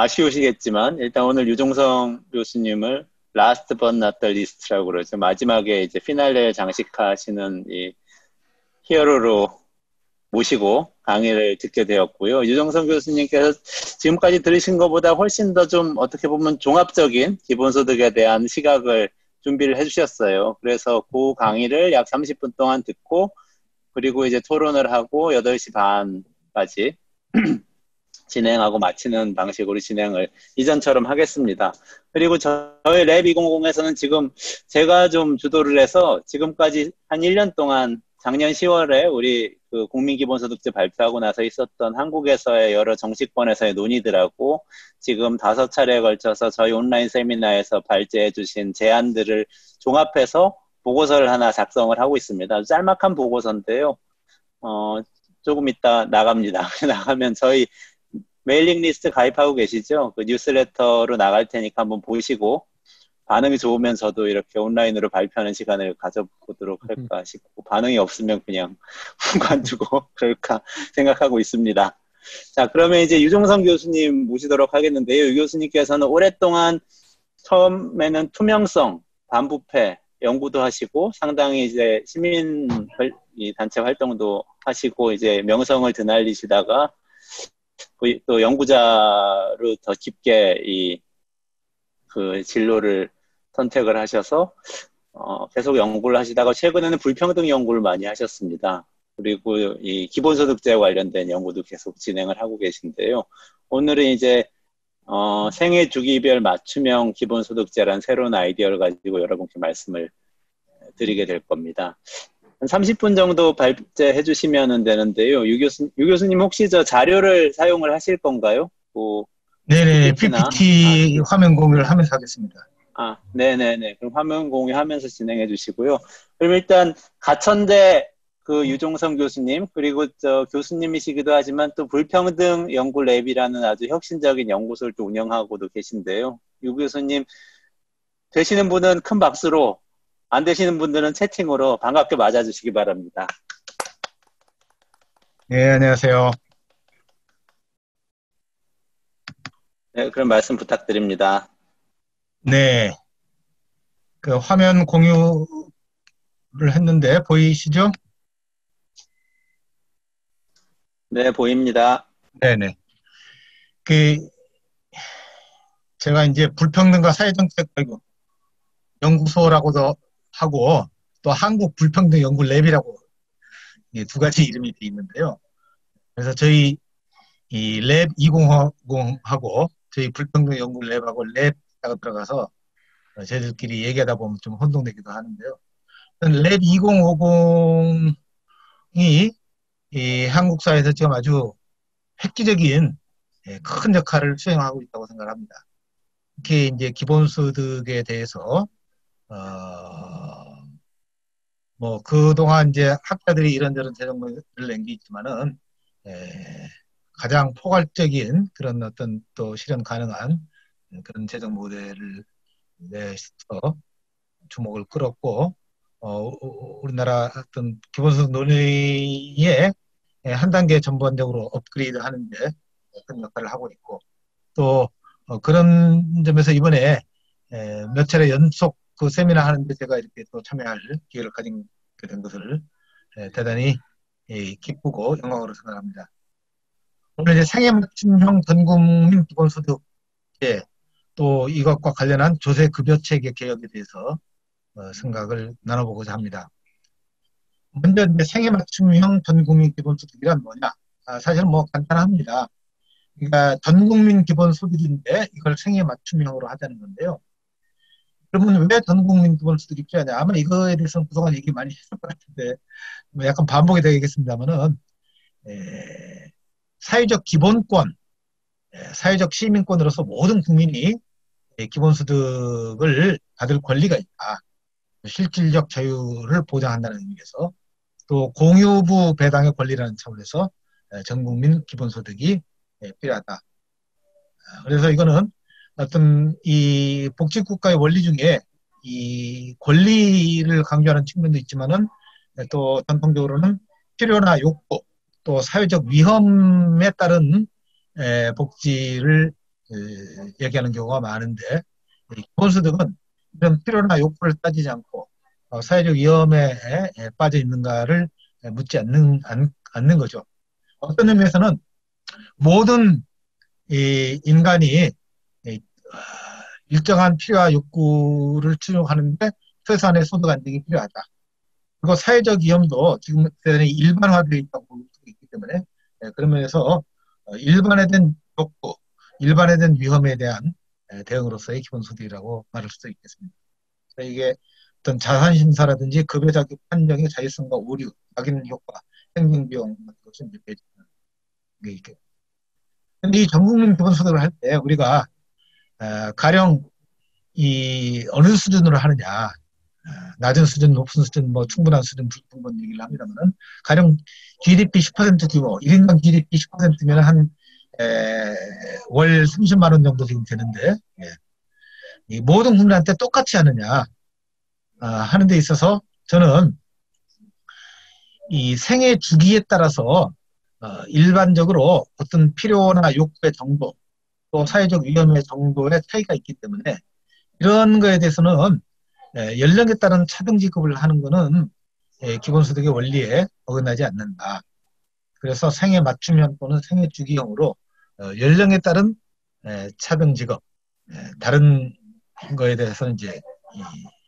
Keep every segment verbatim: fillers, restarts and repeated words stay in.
아쉬우시겠지만 일단 오늘 유종성 교수님을 last but not the least라고 그러죠. 마지막에 이제 피날레 장식하시는 이 히어로로 모시고 강의를 듣게 되었고요. 유종성 교수님께서 지금까지 들으신 것보다 훨씬 더 좀 어떻게 보면 종합적인 기본소득에 대한 시각을 준비를 해주셨어요. 그래서 그 강의를 약 삼십 분 동안 듣고 그리고 이제 토론을 하고 여덟 시 반까지 진행하고 마치는 방식으로 진행을 이전처럼 하겠습니다. 그리고 저희 랩 이천에서는 지금 제가 좀 주도를 해서 지금까지 한 일 년 동안 작년 시월에 우리 그 국민기본소득제 발표하고 나서 있었던 한국에서의 여러 정치권에서의 논의들하고 지금 다섯 차례에 걸쳐서 저희 온라인 세미나에서 발제해 주신 제안들을 종합해서 보고서를 하나 작성을 하고 있습니다. 짤막한 보고서인데요. 어, 조금 이따 나갑니다. 나가면 저희 메일링 리스트 가입하고 계시죠? 그 뉴스레터로 나갈 테니까 한번 보시고 반응이 좋으면 저도 이렇게 온라인으로 발표하는 시간을 가져보도록 할까 싶고 반응이 없으면 그냥 관두고 그럴까 생각하고 있습니다. 자, 그러면 이제 유종성 교수님 모시도록 하겠는데요. 유 교수님께서는 오랫동안 처음에는 투명성, 반부패 연구도 하시고 상당히 이제 시민 단체 활동도 하시고 이제 명성을 드날리시다가 또 연구자로 더 깊게 이 그 진로를 선택을 하셔서 어, 계속 연구를 하시다가 최근에는 불평등 연구를 많이 하셨습니다. 그리고 이 기본소득제 관련된 연구도 계속 진행을 하고 계신데요. 오늘은 이제 어, 생애 주기별 맞춤형 기본소득제라는 새로운 아이디어를 가지고 여러분께 말씀을 드리게 될 겁니다. 한 삼십 분 정도 발제해 주시면 되는데요. 유 교수, 유 교수님 혹시 저 자료를 사용을 하실 건가요? 뭐 네네, 피피티나? 피피티 아, 화면 공유를 하면서 하겠습니다. 아, 네네네. 그럼 화면 공유하면서 진행해 주시고요. 그럼 일단 가천대 그 유종성 교수님, 그리고 저 교수님이시기도 하지만 또 불평등 연구 랩이라는 아주 혁신적인 연구소를 또 운영하고도 계신데요. 유 교수님 되시는 분은 큰 박수로, 안 되시는 분들은 채팅으로 반갑게 맞아주시기 바랍니다. 네, 안녕하세요. 네, 그럼 말씀 부탁드립니다. 네, 그 화면 공유를 했는데 보이시죠? 네, 보입니다. 네네. 그 제가 이제 불평등과 사회정책 연구소라고도 하고 또 한국 불평등 연구 랩이라고 두 가지 이름이 돼 있는데요. 그래서 저희 이 랩 이천하고 저희 불평등 연구 랩하고 랩하고 들어가서 저희들끼리 얘기하다 보면 좀 혼동되기도 하는데요. 랩 이천오십이 이 한국 사회에서 지금 아주 획기적인 큰 역할을 수행하고 있다고 생각합니다. 특히 이제 기본소득에 대해서 어, 뭐 그동안 이제 학자들이 이런저런 제정을 낸 게 있지만은 에, 가장 포괄적인 그런 어떤 또 실현 가능한 그런 재정 모델을 내서 주목을 끌었고 어, 우리나라 어떤 기본소득 논의에 한 단계 전반적으로 업그레이드 하는데 큰 역할을 하고 있고 또 어, 그런 점에서 이번에 에, 몇 차례 연속 그 세미나 하는데 제가 이렇게 또 참여할 기회를 가진 된 것을 에, 대단히 에, 기쁘고 영광으로 생각합니다. 오늘 이제 생애 맞춤형 전국민 기본소득제 또 이것과 관련한 조세급여체계 개혁에 대해서 어, 생각을 나눠보고자 합니다. 먼저 이제 생애 맞춤형 전국민 기본소득이란 뭐냐? 아, 사실은 뭐 간단합니다. 그러니까 전국민 기본소득인데 이걸 생애 맞춤형으로 하자는 건데요. 그러면 왜 전국민 기본소득이 필요하냐? 아마 이거에 대해서는 그동안 얘기 많이 했을 것 같은데 뭐 약간 반복이 되겠습니다만은 사회적 기본권, 에, 사회적 시민권으로서 모든 국민이 에, 기본소득을 받을 권리가 있다. 실질적 자유를 보장한다는 의미에서 또 공유부 배당의 권리라는 차원에서 에, 전국민 기본소득이 에, 필요하다. 그래서 이거는 어떤 이 복지국가의 원리 중에 이 권리를 강조하는 측면도 있지만은 또 전통적으로는 필요나 욕구 또 사회적 위험에 따른 에, 복지를 에, 얘기하는 경우가 많은데 이 기본소득은 이런 필요나 욕구를 따지지 않고 어, 사회적 위험에 에, 빠져 있는가를 묻지 않는, 않, 않는 거죠. 어떤 의미에서는 모든 이 인간이 이, 아, 일정한 필요와 욕구를 충족하는데 최소한의 소득 안정이 필요하다. 그리고 사회적 위험도 지금 대단히 일반화되어 있다고 보고 있기 때문에 예, 그런 면에서 어, 일반화된 욕구, 일반화된 위험에 대한 예, 대응으로서의 기본소득이라고 말할 수도 있겠습니다. 그래서 이게 어떤 자산 심사라든지 급여 자격 판정의 자율성과 오류, 확인 효과, 행정 비용 같은 것을 이제 배제하는 게 있겠죠. 근데 이 전국민 기본소득을 할 때 우리가 어, 가령 이 어느 수준으로 하느냐, 어, 낮은 수준, 높은 수준, 뭐 충분한 수준, 불충분 얘기를 합니다만은 가령 지디피 십 퍼센트 규모, 일 인당 지디피 십 퍼센트면 한 월 삼십만 원 정도 지금 되는데 예. 이 모든 국민한테 똑같이 하느냐 어, 하는 데 있어서 저는 이 생애 주기에 따라서 어, 일반적으로 어떤 필요나 욕구의 정도 또 사회적 위험의 정도의 차이가 있기 때문에 이런 거에 대해서는 예, 연령에 따른 차등 지급을 하는 거는 예, 기본소득의 원리에 어긋나지 않는다. 그래서 생애 맞춤형 또는 생애 주기형으로 어, 연령에 따른 예, 차등 지급, 예, 다른 거에 대해서는 이제 이,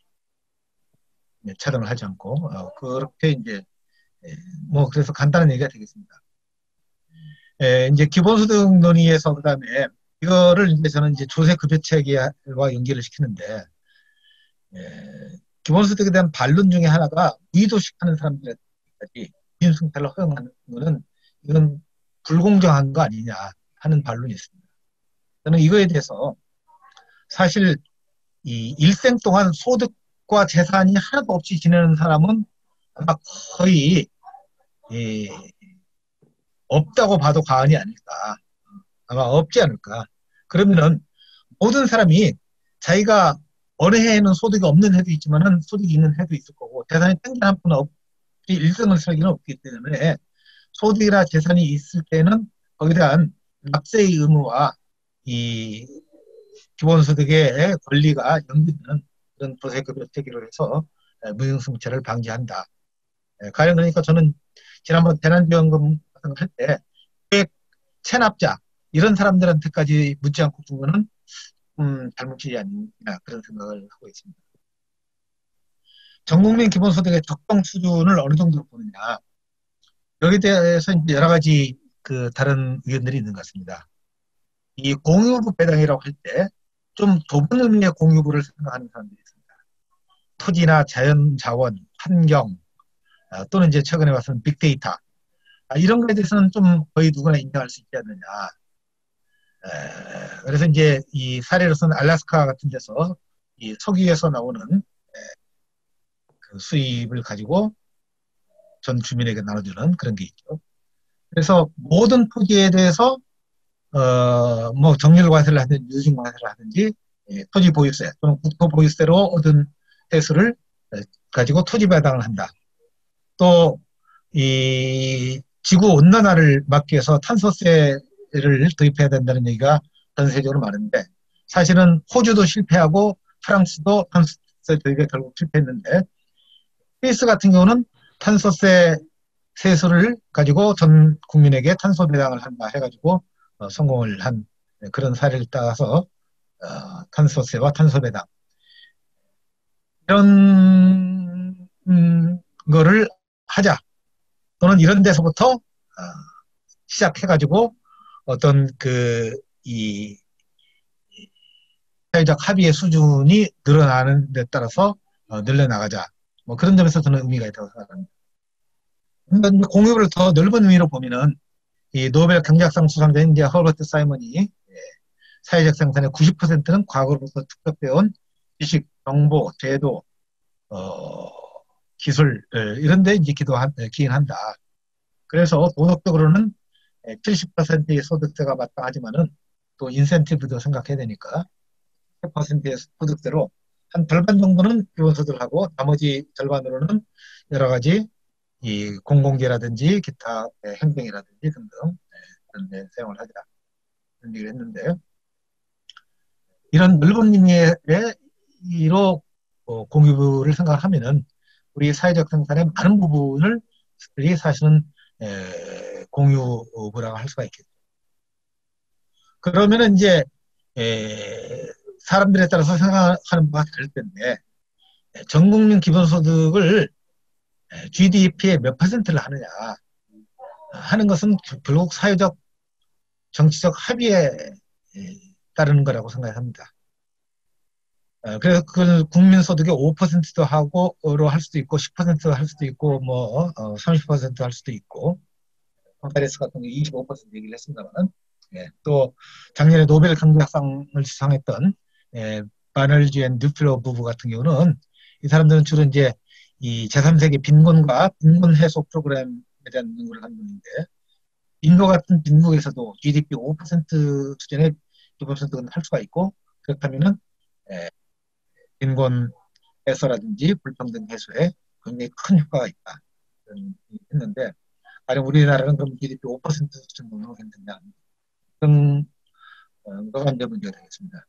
예, 차등을 하지 않고 어, 그렇게 이제 예, 뭐 그래서 간단한 얘기가 되겠습니다. 예, 이제 기본소득 논의에서 그다음에 이거를 이제 저는 이제 조세급여 체계와 연결을 시키는데 예, 기본소득에 대한 반론 중에 하나가 의도식하는 사람들까지 인승탈을 허용하는 것은 이건 불공정한 거 아니냐 하는 반론이 있습니다. 저는 이거에 대해서 사실 이 일생 동안 소득과 재산이 하나도 없이 지내는 사람은 아마 거의 이 없다고 봐도 과언이 아닐까. 아마 없지 않을까. 그러면은 모든 사람이 자기가 어느 해에는 소득이 없는 해도 있지만은 소득이 있는 해도 있을 거고 재산이 땡겨 한 푼 없이 일생을 살기는 없기 때문에 소득이나 재산이 있을 때는 거기에 대한 납세의 의무와 이 기본소득의 권리가 연결되는 그런 조세급여 체계로 해서 무형승차를 방지한다. 가령 그러니까 저는 지난번 재난지원금 같은 거 할 때 체납자 이런 사람들한테까지 묻지 않고 준 거는 음, 잘못이지 않냐 그런 생각을 하고 있습니다. 전국민 기본소득의 적정 수준을 어느 정도로 보느냐 여기에 대해서 이제 여러 가지 그 다른 의견들이 있는 것 같습니다. 이 공유부 배당이라고 할 때 좀 좁은 의미의 공유부를 생각하는 사람들이 있습니다. 토지나 자연 자원, 환경 아, 또는 이제 최근에 봤던 빅데이터 아, 이런 거에 대해서는 좀 거의 누구나 인정할 수 있지 않느냐. 에, 그래서 이제 이 사례로서는 알래스카 같은 데서 이 석유에서 나오는 에, 그 수입을 가지고 전 주민에게 나눠주는 그런 게 있죠. 그래서 모든 토지에 대해서 어, 뭐 정률 과세를 하든지 누진 과세를 하든지 예, 토지 보유세 또는 국토 보유세로 얻은 세수를 가지고 토지 배당을 한다. 또 이 지구 온난화를 막기 위해서 탄소세를 도입해야 된다는 얘기가 전 세계적으로 많은데 사실은 호주도 실패하고 프랑스도 탄소세 도입에 결국 실패했는데 스위스 같은 경우는 탄소세 세수를 가지고 전 국민에게 탄소 배당을 한다 해가지고 어, 성공을 한 그런 사례를 따라서 어, 탄소세와 탄소 배당 이런 음, 거를 하자 또는 이런 데서부터 어, 시작해가지고 어떤 그 이 사회적 합의의 수준이 늘어나는 데 따라서 어, 늘려나가자 뭐 그런 점에서 저는 의미가 있다고 생각합니다. 그러니까 공유를 더 넓은 의미로 보면은 이 노벨 경제학상 수상자인 이제 허버트 사이먼이 예, 사회적 생산의 구십 퍼센트는 과거로부터 축적되어 온 지식, 정보, 제도, 어, 기술 이런 데 이제 기도한, 기인한다. 그래서 도덕적으로는 칠십 퍼센트의 소득세가 마땅하지만은 또 인센티브도 생각해야 되니까 십 퍼센트의 소득세로 한 절반 정도는 기본소득을 하고 나머지 절반으로는 여러 가지 이 공공재라든지 기타 행정이라든지 등등 그런 데 사용을 하자 그런 얘기를 했는데요. 이런 넓은 의미로 어, 공유를 생각하면은 우리 사회적 생산의 많은 부분을 이 사실은 에, 공유부라고 할 수가 있겠죠. 그러면은 이제 에, 사람들에 따라서 생각하는 바가 다를 텐데 전 국민 기본소득을 지디피의 몇 퍼센트를 하느냐 하는 것은 결국 사회적 정치적 합의에 따르는 거라고 생각합니다. 그래서 그걸 국민소득의 오 퍼센트도 하고로 할 수도 있고 십 퍼센트 할 수도 있고 뭐 삼십 퍼센트 할 수도 있고 콘타레스 같은 게 이십오 퍼센트 얘기를 했습니다만 예, 또 작년에 노벨 경제학상을 수상했던 예, 바널지 앤 듀플로 부부 같은 경우는 이 사람들은 주로 이제 이 제삼 세기 빈곤과 빈곤 해소 프로그램에 대한 연구를 한 분인데 인도 같은 빈국에서도 지디피 오 퍼센트 수준의 기본소득은 할 수가 있고 그렇다면은 예, 빈곤 해소라든지 불평등 해소에 굉장히 큰 효과가 있다. 했는데, 가령 우리나라는 그럼 지디피 오 퍼센트 수준 정도로 괜찮냐. 그런 거가 이제 문제가 되겠습니다.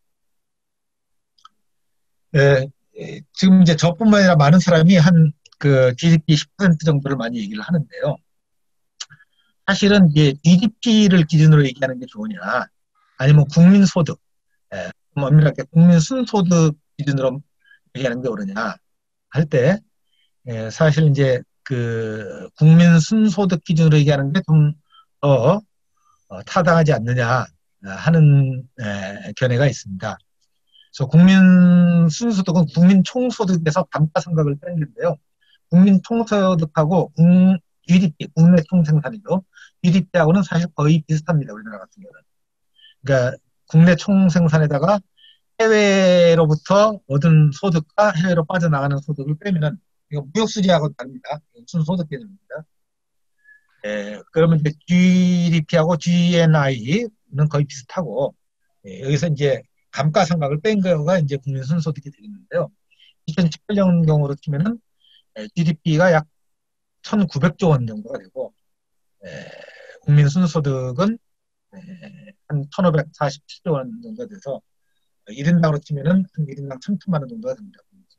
예, 예, 지금 이제 저뿐만 아니라 많은 사람이 한 그 지디피 십 퍼센트 정도를 많이 얘기를 하는데요. 사실은 이제 지디피를 기준으로 얘기하는 게 좋으냐, 아니면 국민소득, 예, 엄밀하게 국민순소득 기준으로 얘기하는 게 옳으냐 할 때, 예, 사실 이제 그 국민 순소득 기준으로 얘기하는 게 좀 더 어, 타당하지 않느냐 하는 에, 견해가 있습니다. 그래서 국민 순소득은 국민 총소득에서 감가상각을 빼는 건데요. 국민 총소득하고 국, 지디피, 국내 총생산이죠. 지디피하고는 사실 거의 비슷합니다. 우리나라 같은 경우는. 그러니까 국내 총생산에다가 해외로부터 얻은 소득과 해외로 빠져나가는 소득을 빼면은 이거 무역수지하고 다릅니다. 순소득 개념입니다. 예, 그러면 이제 지디피하고 지엔아이는 거의 비슷하고 예, 여기서 이제 감가상각을 뺀 거가 이제 국민 순소득이 되겠는데요. 이천십팔 년 경우로 치면은 예, 지디피가 약 천구백조 원 정도가 되고 예, 국민 순소득은 예, 한 천오백사십칠조 원 정도가 돼서 일 인당으로 치면은 한 일 인당 천천만 원 정도가 됩니다.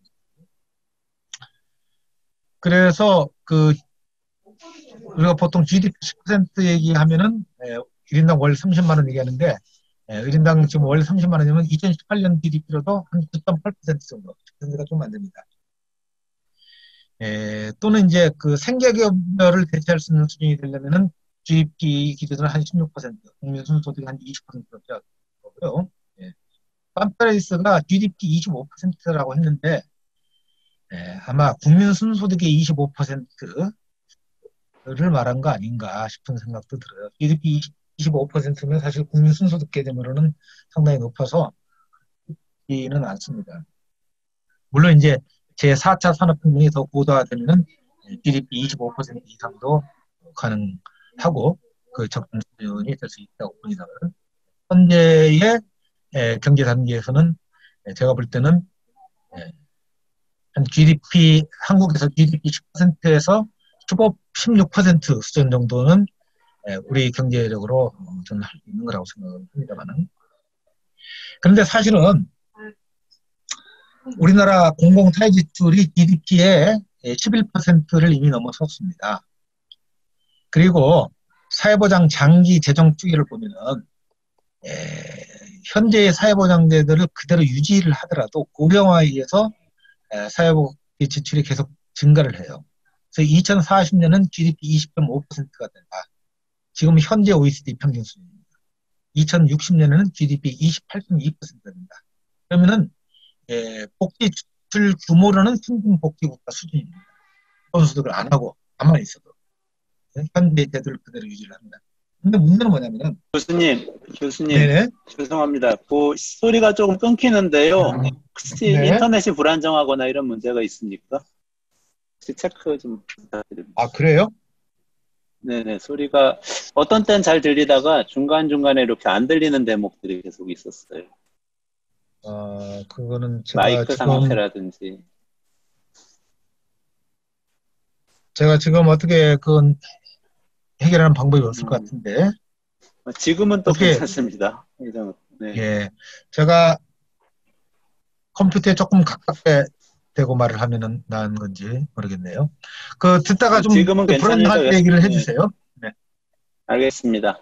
그래서 그 우리가 보통 지디피 십 퍼센트 얘기하면은 예, 일 인당 월 삼십만 원 얘기하는데 예, 일 인당 지금 월 삼십만 원이면 이천십팔 년 지디피로도 한 구 점 팔 퍼센트 정도, 십 퍼센트가 좀 안 됩니다. 예, 또는 이제 그 생계급여를 대체할 수 있는 수준이 되려면은 지디피 기준으로 한 십육 퍼센트, 국민 순소득이 한 이십 퍼센트가 필요하고요. 예. 팜페레이스가 지디피 이십오 퍼센트라고 했는데 예, 아마 국민 순소득의 이십오 퍼센트를 말한 거 아닌가 싶은 생각도 들어요. 지디피 이십오 퍼센트면 사실 국민 순소득 개념으로는 상당히 높아서 이는 않습니다. 물론 이제 제사 차 산업혁명이 더 고도화되면 지디피 이십오 퍼센트 이상도 가능하고 그 적정 수준이 될 수 있다고 봅니다. 현재의 에, 경제 단계에서는 에, 제가 볼 때는 에, 한 지디피 한국에서 지디피 십 퍼센트에서 십오, 십육 퍼센트 수준 정도는 에, 우리 경제력으로 어, 저는 할 수 있는 거라고 생각합니다만은 그런데 사실은 우리나라 공공타의 지출이 지디피의 십일 퍼센트를 이미 넘어섰습니다. 그리고 사회보장 장기 재정 추이를 보면은 에, 현재의 사회보장제도를 그대로 유지를 하더라도 고령화에 의해서 에, 사회복지 지출이 계속 증가를 해요. 그래서 이천사십 년은 지디피 이십 점 오 퍼센트가 된다. 지금 현재 오이시디 평균 수준입니다. 이천육십 년에는 지디피 이십팔 점 이 퍼센트가 된다. 그러면은 에, 복지 지출 규모로는 신진복지국가 수준입니다. 기본소득을 안 하고 가만히 있어도 현재 제도를 그대로 유지를 합니다. 근데 문제는 뭐냐면은 교수님, 교수님, 네네. 죄송합니다. 그 소리가 조금 끊기는데요. 혹시 네. 인터넷이 불안정하거나 이런 문제가 있습니까? 혹시 체크 좀 부탁드립니다. 아 그래요? 네네, 소리가 어떤 땐 잘 들리다가 중간중간에 이렇게 안 들리는 대목들이 계속 있었어요. 어, 그거는 제가 마이크 지금 상태라든지. 제가 지금 어떻게 그건 해결하는 방법이 없을 음. 것 같은데. 지금은 또 어떻게, 괜찮습니다. 네. 예, 제가 컴퓨터에 조금 가깝게 대고 말을 하면은 나은 건지 모르겠네요. 그 듣다가 좀 지금은 괜찮으니까 불안정할 때 계속, 얘기를 예, 해주세요. 네. 알겠습니다.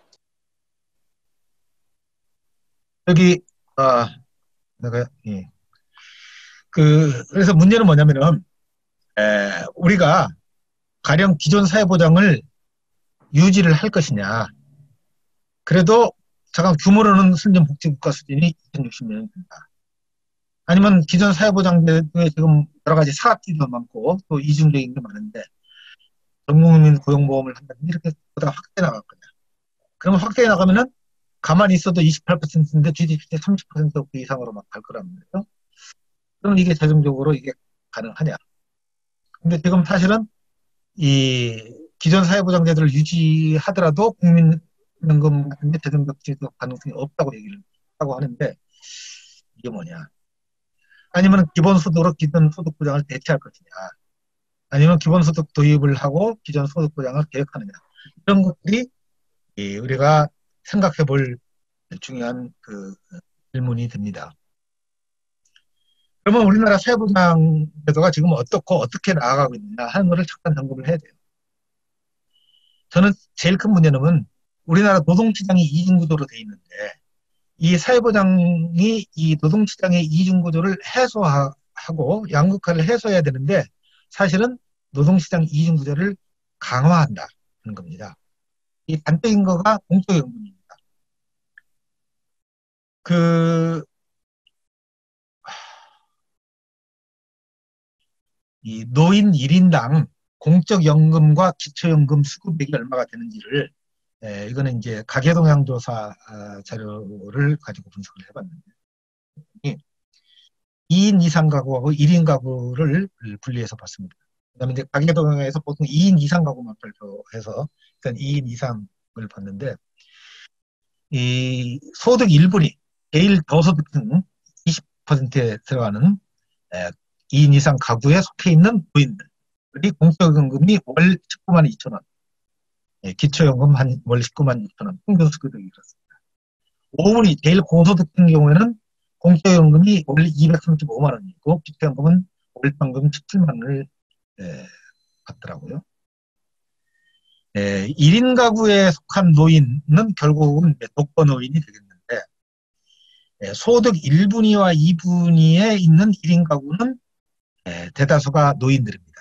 여기 아 내가 예. 그 그래서 문제는 뭐냐면은 에, 우리가 가령 기존 사회보장을 유지를 할 것이냐. 그래도 잠깐 규모로는 순전복지국가 수준이 이천육십 년이 된다. 아니면 기존 사회보장제도에 지금 여러 가지 사각지도 많고 또 이중적인 게 많은데 전국민 고용보험을 한다든지 이렇게 보다 확대 나갈 거냐. 그러면 확대 나가면은 가만히 있어도 이십팔 퍼센트인데 지디피 삼십 퍼센트 이상으로 막 갈 거란 말이에요. 그럼 이게 재정적으로 이게 가능하냐. 근데 지금 사실은 이 기존 사회보장제도를 유지하더라도 국민연금 같은 게 재정적 지속 가능성이 없다고 얘기를 하고 하는데 이게 뭐냐. 아니면 기본소득으로 기존 소득 보장을 대체할 것이냐. 아니면 기본소득 도입을 하고 기존 소득 보장을 계획하느냐. 이런 것들이 우리가 생각해 볼 중요한 그 질문이 됩니다. 그러면 우리나라 사회보장 제도가 지금 어떻고 어떻게 나아가고 있느냐 하는 것을 잠깐 점검을 해야 돼요. 저는 제일 큰 문제는 우리나라 노동시장이 이중구조로 돼 있는데 이 사회보장이 이 노동시장의 이중구조를 해소하고 양극화를 해소해야 되는데 사실은 노동시장 이중구조를 강화한다는 겁니다. 이 단적인 거가 공적연금입니다. 그, 이 노인 일 인당 공적연금과 기초연금 수급액이 얼마가 되는지를, 에, 이거는 이제 가계동향조사 아, 자료를 가지고 분석을 해봤는데, 이 인 이상 가구하고 일 인 가구를 분리해서 봤습니다. 그 다음에 이제 가계동향에서 보통 이 인 이상 가구만 발표해서, 일단 이 인 이상을 봤는데, 이 소득 일 분위, 제일 저소득층 이십 퍼센트에 들어가는 이 인 이상 가구에 속해 있는 노인들이 공적연금이 월 십구만 이천 원, 기초연금 한 월 십구만 이천 원, 평균 수급액이 그렇습니다. 오 분위 제일 고소득층 경우에는 공적연금이 월 이백삼십오만 원이고 기초연금은 월평균 십칠만 원을 에, 받더라고요. 에, 일 인 가구에 속한 노인은 결국은 독거노인이 되겠는데 에, 소득 일 분위와 이 분위에 있는 일 인 가구는 에, 대다수가 노인들입니다.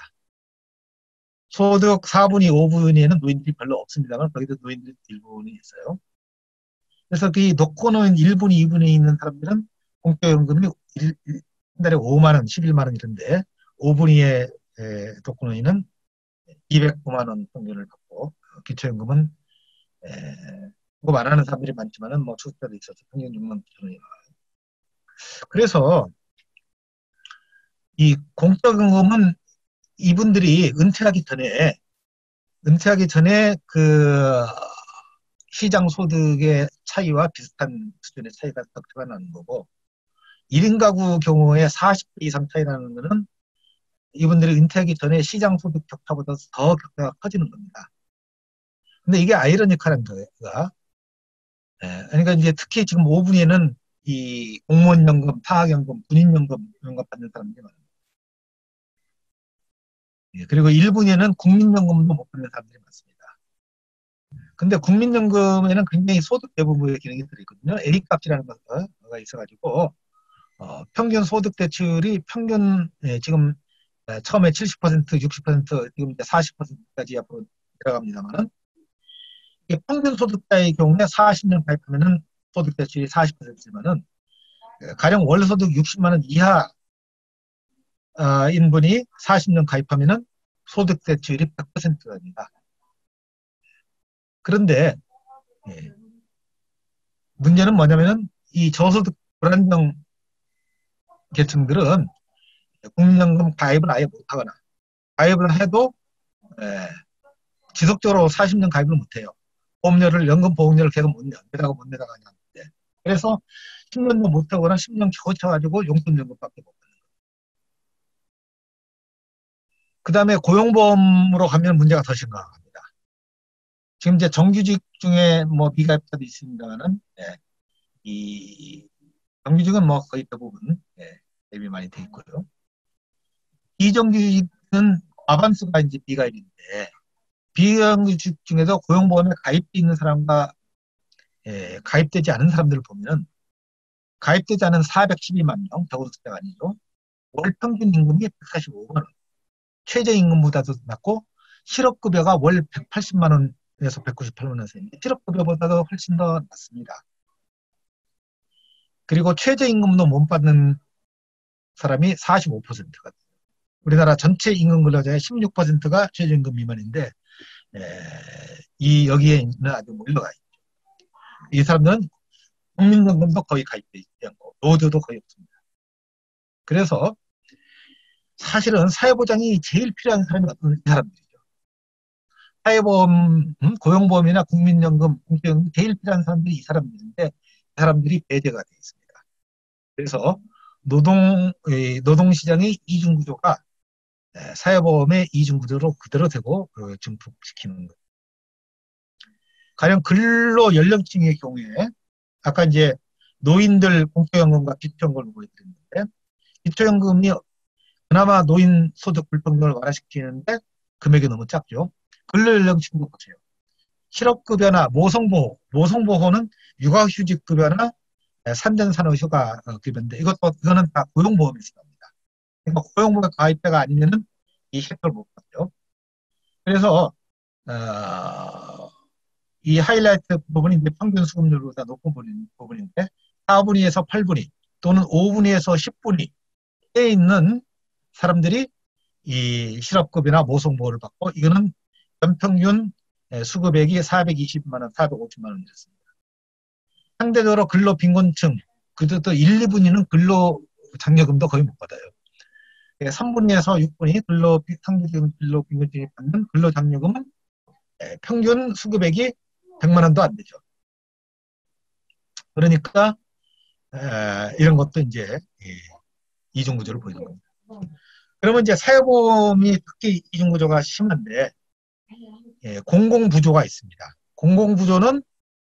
소득 사 분위, 오 분위에는 노인들이 별로 없습니다만 거기도 노인들이 일부분이 있어요. 그래서 그 독거노인 일 분위, 이 분위에 있는 사람들은 공적연금이 일, 한 달에 오만 원, 십일만 원 이런데 오 분위의 독거노인은 이백구만 원 평균을 받고 기초연금은 에, 그거 말하는 사람들이 많지만은 뭐 출자도 있어서 평균 육만 구천 원이 나와요. 그래서 이 공적연금은 이분들이 은퇴하기 전에 은퇴하기 전에 그 시장 소득의 차이와 비슷한 수준의 차이가 격차가 나는 거고 일 인 가구 경우에 사십 배 이상 차이 나는 거는 이분들이 은퇴하기 전에 시장 소득 격차보다 더 격차가 커지는 겁니다. 근데 이게 아이러니컬한 거가 예, 그러니까 이제 특히 지금 오 분위에는 이 공무원연금, 사학연금, 군인연금 이런 거 받는 사람들이 많아요. 예, 그리고 일 분위에는 국민연금도 못 받는 사람들이 많습니다. 근데 국민연금에는 굉장히 소득 배분의 기능이 들어있거든요. A값이라는 거가 있어가지고 어, 평균 소득 대출이 평균 예, 지금 처음에 칠십 퍼센트, 육십 퍼센트, 지금 이제 사십 퍼센트까지 앞으로 들어갑니다만은 평균 소득자의 경우에 사십 년 가입하면은 소득 대출이 사십 퍼센트지만은 가령 월 소득 육십만 원 이하 어, 인분이 사십 년 가입하면은 소득 대출이 백 퍼센트입니다. 그런데 예, 문제는 뭐냐면은 이 저소득 불안정 계층들은 국민연금 가입을 아예 못하거나 가입을 해도 예, 지속적으로 사십 년 가입을 못해요. 보험료를 연금 보험료를 계속 못 내, 내다가 못 내다가 하는데 그래서 십 년도 못하거나 십 년 겨우 쳐가지고 용돈연금밖에 못 받는 거예요. 그 다음에 고용보험으로 가면 문제가 더 심각합니다. 지금 이제 정규직 중에 뭐 미가입자도 있습니다만은 예, 이 정규직은 뭐 거의 대부분 예, 대비 많이 돼 있고요. 비정규직은 과반수가 이제 비가입인데 비정규직 중에서 고용보험에 가입돼 있는 사람과 예, 가입되지 않은 사람들을 보면은 가입되지 않은 사백십이만 명, 저소득자가 아니죠. 월 평균 임금이 백사십오만 원, 최저임금보다도 낮고 실업급여가 월 백팔십만 원에서 백구십팔만 원 사이인데 실업급여보다도 훨씬 더 낮습니다. 그리고 최저임금도 못 받는 사람이 사십오 퍼센트가 돼요. 우리나라 전체 임금 근로자의 십육 퍼센트가 최저임금 미만인데 에, 이 여기에 있는 아주 몰려가 있죠. 이 사람들은 국민연금도 거의 가입되어 있지 않고 노조도 거의 없습니다. 그래서 사실은 사회보장이 제일 필요한 사람이 어떤 이 사람들이죠. 사회보험, 음, 고용보험이나 국민연금, 공적연금 제일 필요한 사람들이 이 사람들인데 이 사람들이 배제가 되어 있습니다. 그래서 노동, 노동시장의 이중구조가 사회보험의 이중구조로 그대로 되고 증폭시키는 거예요. 가령 근로 연령층의 경우에 아까 이제 노인들 공적연금과 기초연금을 보여드렸는데 기초연금이 그나마 노인 소득 불평등을 완화시키는데 금액이 너무 작죠. 근로연령층도 보세요. 실업급여나 모성보호, 모성보호는 육아휴직급여나 산전산후휴가급여인데 이것도 이거는 다 고용보험에 들어갑니다. 그러니까 고용보험 가입자가 아니면은 이 혜택을 못 받죠. 그래서 어, 이 하이라이트 부분이 이제 평균 수급률보다 높은 부분인데 사분위에서 팔분위 또는 오분위에서 십분위에 있는 사람들이 이 실업급여나 모성보호를 받고 이거는 연평균 수급액이 사백이십만 원, 사백오십만 원이었습니다. 상대적으로 근로빈곤층, 그것도 일, 이분위는 근로장려금도 거의 못 받아요. 삼분위에서 육분위 근로, 상대적인 근로빈곤층이 받는 근로장려금은 평균 수급액이 백만 원도 안 되죠. 그러니까 에, 이런 것도 이제 이중구조를 보이는 겁니다. 그러면 이제 사회보험이 특히 이중구조가 심한데 예, 공공부조가 있습니다. 공공부조는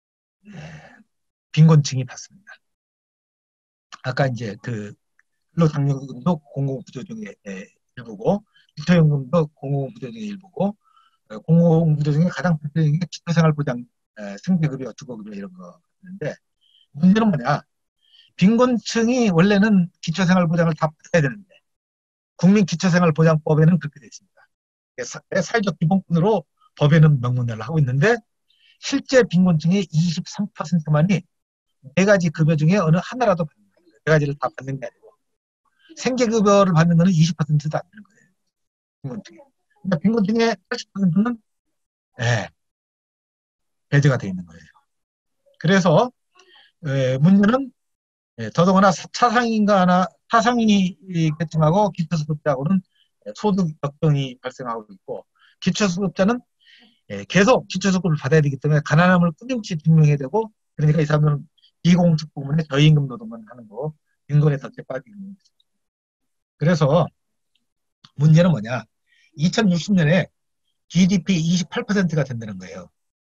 빈곤층이 받습니다. 아까 이제 그 근로장려금도 공공부조 중에 일부고 기초연금도 공공부조 중에 일부고 공공부조 중에 가장 대표적인 게 기초생활보장, 생계급여, 주거급여 이런 거였는데 문제는 뭐냐? 빈곤층이 원래는 기초생활보장을 다 받아야 되는데 국민기초생활보장법에는 그렇게 되어 있습니다. 사회적 기본권으로 법에는 명문화를 하고 있는데 실제 빈곤층의 이십삼 퍼센트만이 네 가지 급여 중에 어느 하나라도 받는 거예요. 네 가지를 다 받는 게 아니고 생계급여를 받는 거는 이십 퍼센트도 안 되는 거예요. 빈곤층에. 그러니까 빈곤층의 팔십 퍼센트는 네, 배제가 되어 있는 거예요. 그래서 에, 문제는 에, 더더구나 차상인가나 차상위 계층하고 기초수급자하고는 소득 격등이 발생하고 있고 기초수급자는 예, 계속 기초수급을 받아야 되기 때문에 가난함을 끊임없이 증명해야 되고 그러니까 이 사람들은 비공식 부분에 저임금 노동만 하는 거 빈곤에 덫에 빠지는 거죠. 그래서 문제는 뭐냐? 이천육십 년에 지디피 이십팔 퍼센트가 된다는 거예요.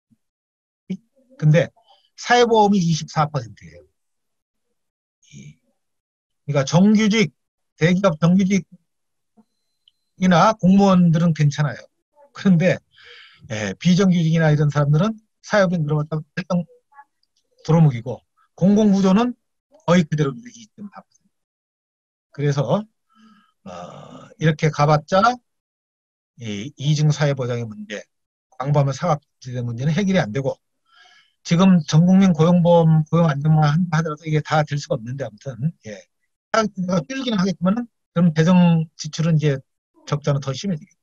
근데 사회보험이 이십사 퍼센트예요. 그러니까 정규직, 대기업 정규직이나 공무원들은 괜찮아요. 그런데 예, 비정규직이나 이런 사람들은 사회보험 들어갔다 일단 도로묵이고 공공부조는 거의 그대로 이십사 퍼센트. 그래서 어, 이렇게 가봤자 이 이중사회보장의 문제, 광범위 사각지대 문제는 해결이 안 되고 지금 전국민 고용보험 고용안정만 한다 하더라도 이게 다 될 수가 없는데 아무튼 예. 사각지대가 줄기는 하겠지만 그럼 재정 지출은 이제 적자는 더 심해지겠죠.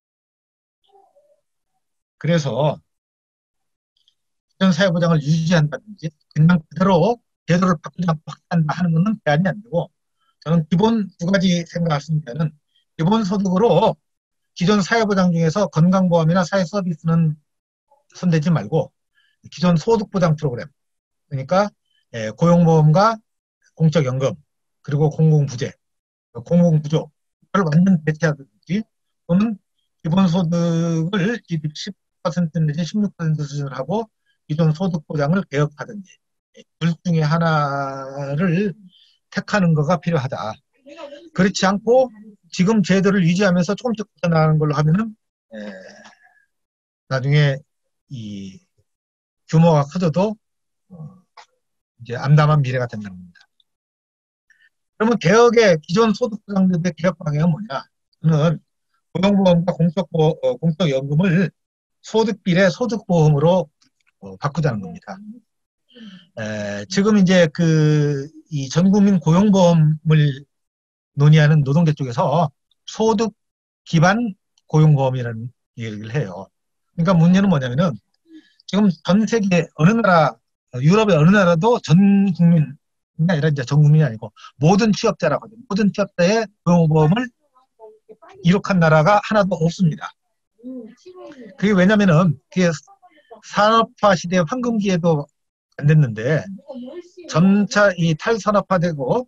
그래서 기존 사회보장을 유지한다든지 그냥 그대로 제도를 바꾸지 않고 확대한다 하는 것은 대안이 안 되고 저는 기본 두 가지 생각하시면 기본소득으로 기존 사회보장 중에서 건강보험이나 사회서비스는 손대지 말고 기존 소득보장 프로그램 그러니까 고용보험과 공적연금 그리고 공공부재, 공공부조를 완전 배치하든지 또는 기본소득을 지디피 십 퍼센트 내지 십육 퍼센트 수준을 하고 기존 소득보장을 개혁하든지 둘 중에 하나를 택하는 거가 필요하다. 그렇지 않고 지금 제도를 유지하면서 조금씩 나가는 걸로 하면은 에, 나중에 이 규모가 커져도 어, 이제 암담한 미래가 된다는 겁니다. 그러면 개혁의 기존 소득보장제도의 개혁 방향은 뭐냐? 저는 고용보험과 공적보, 어, 공적연금을 소득비례 소득보험으로 어, 바꾸자는 겁니다. 에, 지금 이제 그 이 전국민 고용보험을 논의하는 노동계 쪽에서 소득 기반 고용보험이라는 얘기를 해요. 그러니까 문제는 뭐냐면은 지금 전 세계 어느 나라, 유럽의 어느 나라도 전 국민이 아니라 이제 전 국민이 아니고 모든 취업자라고 하죠. 모든 취업자의 고용보험을 이룩한 나라가 하나도 없습니다. 그게 왜냐면은 그게 산업화 시대의 황금기에도 안 됐는데 점차 이 탈산업화되고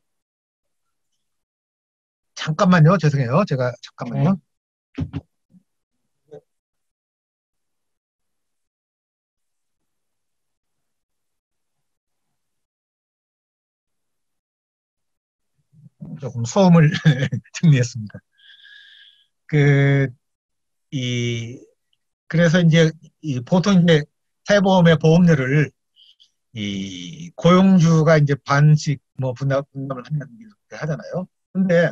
잠깐만요. 죄송해요. 제가 잠깐만요. 조금 소음을 정리했습니다. 그, 이, 그래서 이제 이 보통 이제 사회보험의 보험료를 이 고용주가 이제 반씩 뭐 분담, 분담을 한다는 이렇게 하잖아요. 근데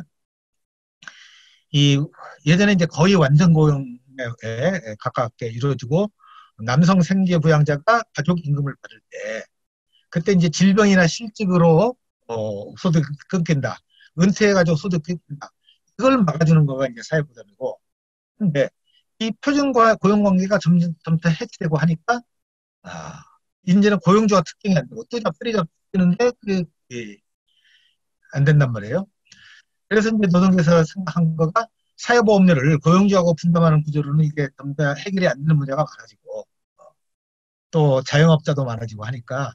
이 예전에 이제 거의 완전 고용에 가깝게 이루어지고 남성 생계 부양자가 가족 임금을 받을 때 그때 이제 질병이나 실직으로 어, 소득 끊긴다. 은퇴해가지고 소득 끊긴다. 이걸 막아주는 거가 이제 사회보장이고. 근데 이 표준과 고용관계가 점점 점차 해치되고 하니까 아, 이제는 고용주가 특징이 안 되고 뜨잡 뜨리잡 뜨는데 그게 예, 안 된단 말이에요. 그래서 이제 노동계에서 생각한 거가 사회보험료를 고용주하고 분담하는 구조로는 이게 점차 해결이 안 되는 문제가 많아지고 어, 또 자영업자도 많아지고 하니까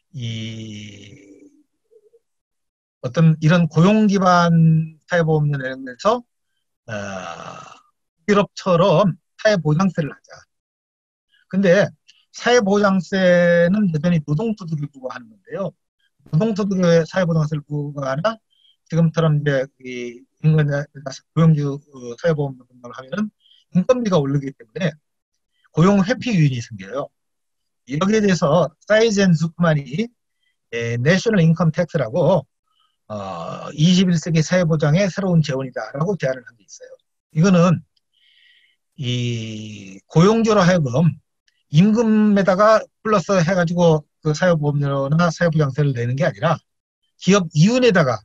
이 어떤 이런 고용 기반 사회보험료 내는 데서 어, 유럽처럼 사회보장세를 하자. 근데 사회보장세는 여전히 노동소득을 부과하는 건데요. 노동소득에 사회보장세를 부과하나 지금처럼 이제 이 인건자 고용주 사회보험을 하면은 인건비가 오르기 때문에 고용 회피 요인이 생겨요. 여기에 대해서 사이즈 앤 수크만이 내셔널 인컴 텍스라고 어, 이십일 세기 사회보장의 새로운 재원이다라고 제안을 한 게 있어요. 이거는 이 고용주로 하여금 임금에다가 플러스 해가지고 그 사회보험료나 사회보장세를 내는 게 아니라 기업 이윤에다가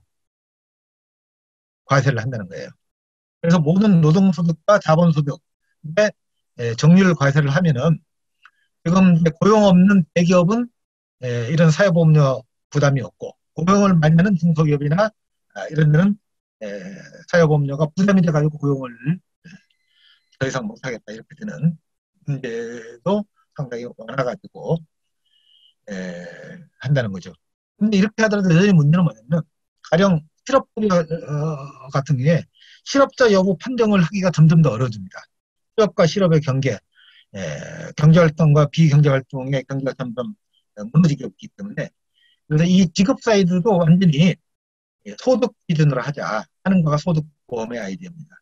과세를 한다는 거예요. 그래서 모든 노동소득과 자본소득에 정률 과세를 하면은 지금 고용 없는 대기업은 이런 사회보험료 부담이 없고 고용을 많이 하는 중소기업이나 이런 데는 사회보험료가 부담이 돼가지고 고용을 더 이상 못하겠다 이렇게 되는 문제도 상당히 많아가지고 에, 한다는 거죠. 근데 이렇게 하더라도 여전히 문제는 뭐냐면 가령 실업급여 어, 같은 경우에 실업자 여부 판정을 하기가 점점 더 어려워집니다. 실업과 실업의 경계, 에, 경제활동과 비경제활동의 경계가 점점 무너지게 없기 때문에 그래서 이 지급 사이드도 완전히 소득 기준으로 하자 하는 거가 소득보험의 아이디어입니다.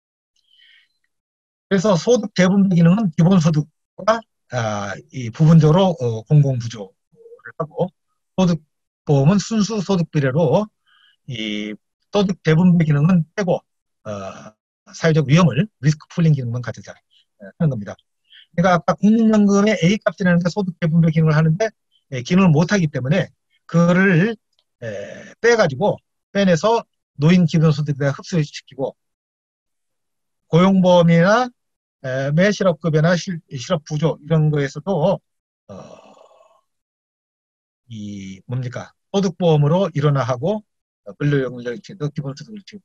그래서 소득 재분배 기능은 기본소득과 아, 이 부분적으로 어, 공공부조를 하고 소득보험은 순수 소득 비례로 이 소득 재분배 기능은 빼고 어, 사회적 위험을 리스크 풀링 기능만 가져자 하는 겁니다. 그러니까 아까 국민연금의 A값이라는 게 소득 재분배 기능을 하는데 예, 기능을 못하기 때문에 그거를 에, 빼가지고 빼내서 노인 기본소득에 흡수시키고 고용보험이나 매실업급여나 실업부조 이런 거에서도 어, 이 뭡니까 소득보험으로 일원화하고 근로연금제도 기본소득을 지고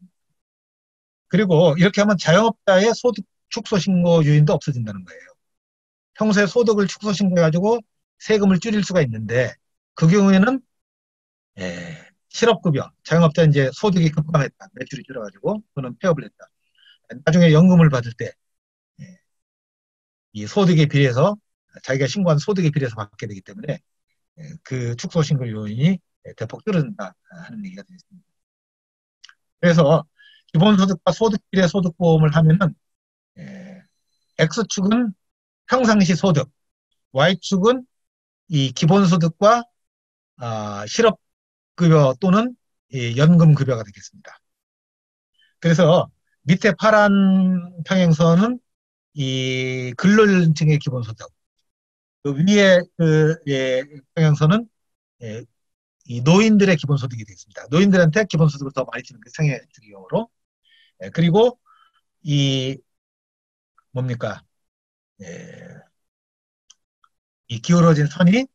그리고 이렇게 하면 자영업자의 소득 축소 신고 요인도 없어진다는 거예요. 평소에 소득을 축소 신고해가지고 세금을 줄일 수가 있는데 그 경우에는 에, 실업급여 자영업자 이제 소득이 급감했다 매출이 줄어가지고 그는 폐업을 했다. 나중에 연금을 받을 때 이 소득에 비해서 자기가 신고한 소득에 비해서 받게 되기 때문에 그 축소 신고 요인이 대폭 줄어든다 하는 얘기가 되겠습니다. 그래서 기본소득과 소득비례 소득보험을 하면은 예, X축은 평상시 소득, Y축은 이 기본소득과 아, 실업급여 또는 이 연금급여가 되겠습니다. 그래서 밑에 파란 평행선은 이 근로연층의 기본소득, 그 위에 그 예, 평행선은 예, 이 노인들의 기본소득이 되겠습니다. 노인들한테 기본소득을 더 많이 주는 게 상해주기 경우로. 예, 그리고 이 뭡니까? 예, 이 기울어진 선이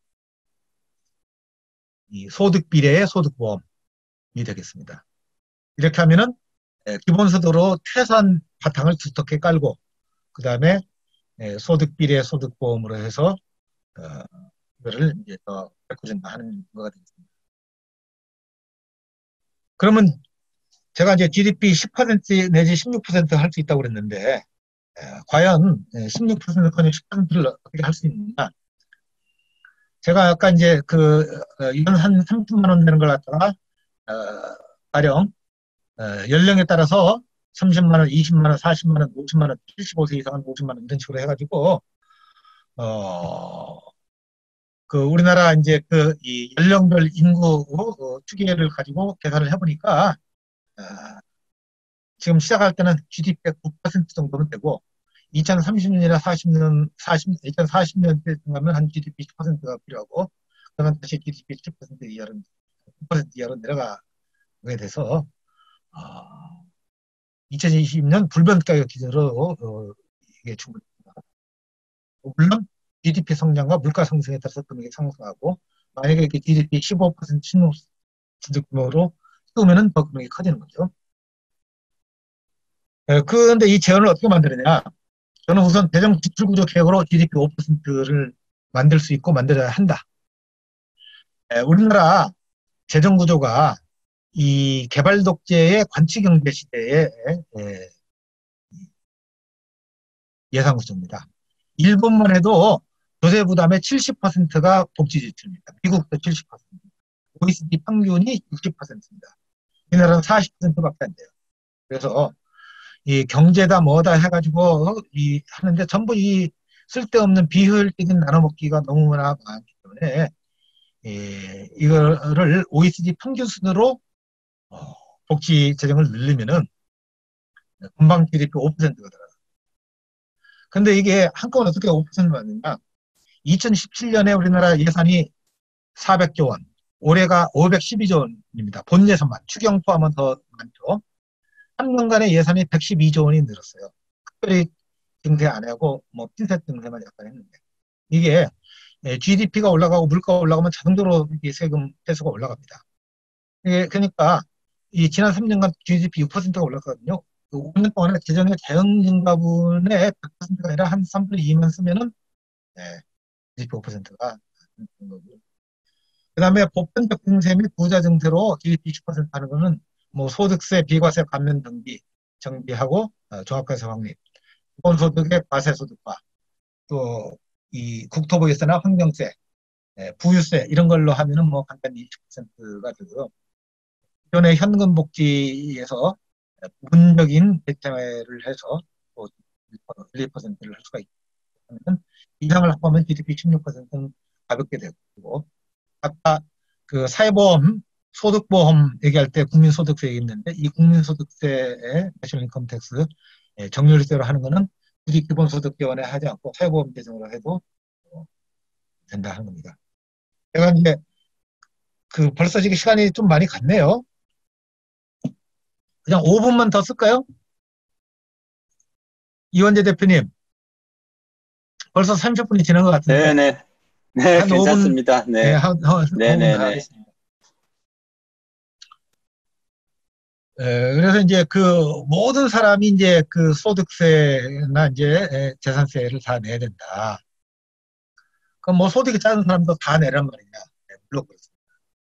이 소득 비례의 소득보험이 되겠습니다. 이렇게 하면은 예, 기본소득으로 최소한 바탕을 두텁게 깔고 그 다음에 예, 소득 비례 소득보험으로 해서 어, 이거를 이제 더 바꿔준다 하는 거가 되겠습니다. 그러면 제가 이제 지디피 십 퍼센트 내지 십육 퍼센트 할 수 있다고 그랬는데 에, 과연 십육 퍼센트커녕 십 퍼센트를 어떻게 할 수 있느냐? 제가 아까 이제 그 어, 이건 한 삼십만 원 되는 걸 갖다가 어, 가령 어, 연령에 따라서 삼십만 원, 이십만 원, 사십만 원, 오십만 원, 칠십오 세 이상은 오십만 원 이런 식으로 해가지고 어, 그 우리나라 이제 그 이 연령별 인구 어, 추계를 가지고 계산을 해보니까 어, 지금 시작할 때는 지디피의 구 퍼센트 정도는 되고 이천삼십 년이나 사십 년, 사십, 이천사십 년대 가면 한 지디피 십 퍼센트가 필요하고 그러면 다시 지디피 칠 퍼센트 이하로 구 퍼센트 이하로 내려가게 돼서 어, 이천이십 년 불변가격 기준으로 어, 이게 충분합니다. 물론 지디피 성장과 물가 상승에 따라서 금액이 상승하고 만약에 이렇게 지디피 십오 퍼센트, 십육 퍼센트 규모로 키우면은 더 금액이 커지는 거죠. 예, 그런데 이 재원을 어떻게 만드느냐? 저는 우선 재정 지출 구조 개혁으로 지디피 오 퍼센트를 만들 수 있고 만들어야 한다. 예, 우리나라 재정 구조가 이 개발 독재의 관치 경제 시대의 예, 예상 구조입니다. 일본만 해도 조세 부담의 칠십 퍼센트가 복지 지출입니다. 미국도 칠십 퍼센트. 오이시디 평균이 육십 퍼센트입니다. 우리나라는 사십 퍼센트밖에 안 돼요. 그래서 이 경제다 뭐다 해가지고 이 하는데 전부 이 쓸데없는 비효율적인 나눠먹기가 너무나 많기 때문에 예, 이거를 오이시디 평균 순으로 어, 복지 재정을 늘리면은 금방 지디피 오 퍼센트가 들어가요. 근데 이게 한꺼번에 어떻게 오 퍼센트 맞느냐? 이천십칠 년에 우리나라 예산이 사백조 원, 올해가 오백십이조 원입니다. 본 예산만, 추경 포함은 더 많죠. 삼 년간의 예산이 백십이조 원이 늘었어요. 특별히 증세 안 하고 뭐 핀셋 증세만 약간 했는데 이게 지디피가 올라가고 물가가 올라가면 자동적으로 이 세금 세수가 올라갑니다. 이게 그러니까 이 지난 삼 년간 지디피 육 퍼센트가 올랐거든요. 그 오 년 동안에 재정의 자연 증가분의 백 퍼센트가 아니라 한 삼분의 이만 쓰면은 네, 지디피 오 퍼센트가 되는 거고요. 그 다음에 보편적 증세 및 부자 증세로 지디피 십 퍼센트 하는 거는 뭐 소득세, 비과세 감면 등비 정비하고 어, 종합과세 확립, 기본소득의 과세 소득화, 또 이 국토부 예산이나 환경세, 예, 부유세 이런 걸로 하면은 뭐 간단히 이십 퍼센트가 되고요. 기존의 현금 복지에서 부분적인 대체를 해서 또 일, 이 퍼센트를 할 수가 있고 이상을 합하면 지디피 십육 퍼센트는 가볍게 되고 아까 그 사회보험, 소득보험 얘기할 때 국민소득세 얘기했는데 이 국민소득세의 내셔널 인컴 텍스 정률세로 하는 거는 굳이 기본소득 개원에 하지 않고 사회보험 재정으로 해도 된다 하는 겁니다. 제가 이제 그 벌써 지금 시간이 좀 많이 갔네요. 그냥 오 분만 더 쓸까요? 이원재 대표님, 벌써 삼십 분이 지난 것 같은데. 네네. 네, 한 괜찮습니다. 오 분, 네. 네, 한, 한 네네네. 오 분 더 하겠습니다. 에, 그래서 이제 그 모든 사람이 이제 그 소득세나 이제 에, 재산세를 다 내야 된다. 그럼 뭐 소득이 작은 사람도 다 내란 말이냐. 네, 물론 그렇습니다.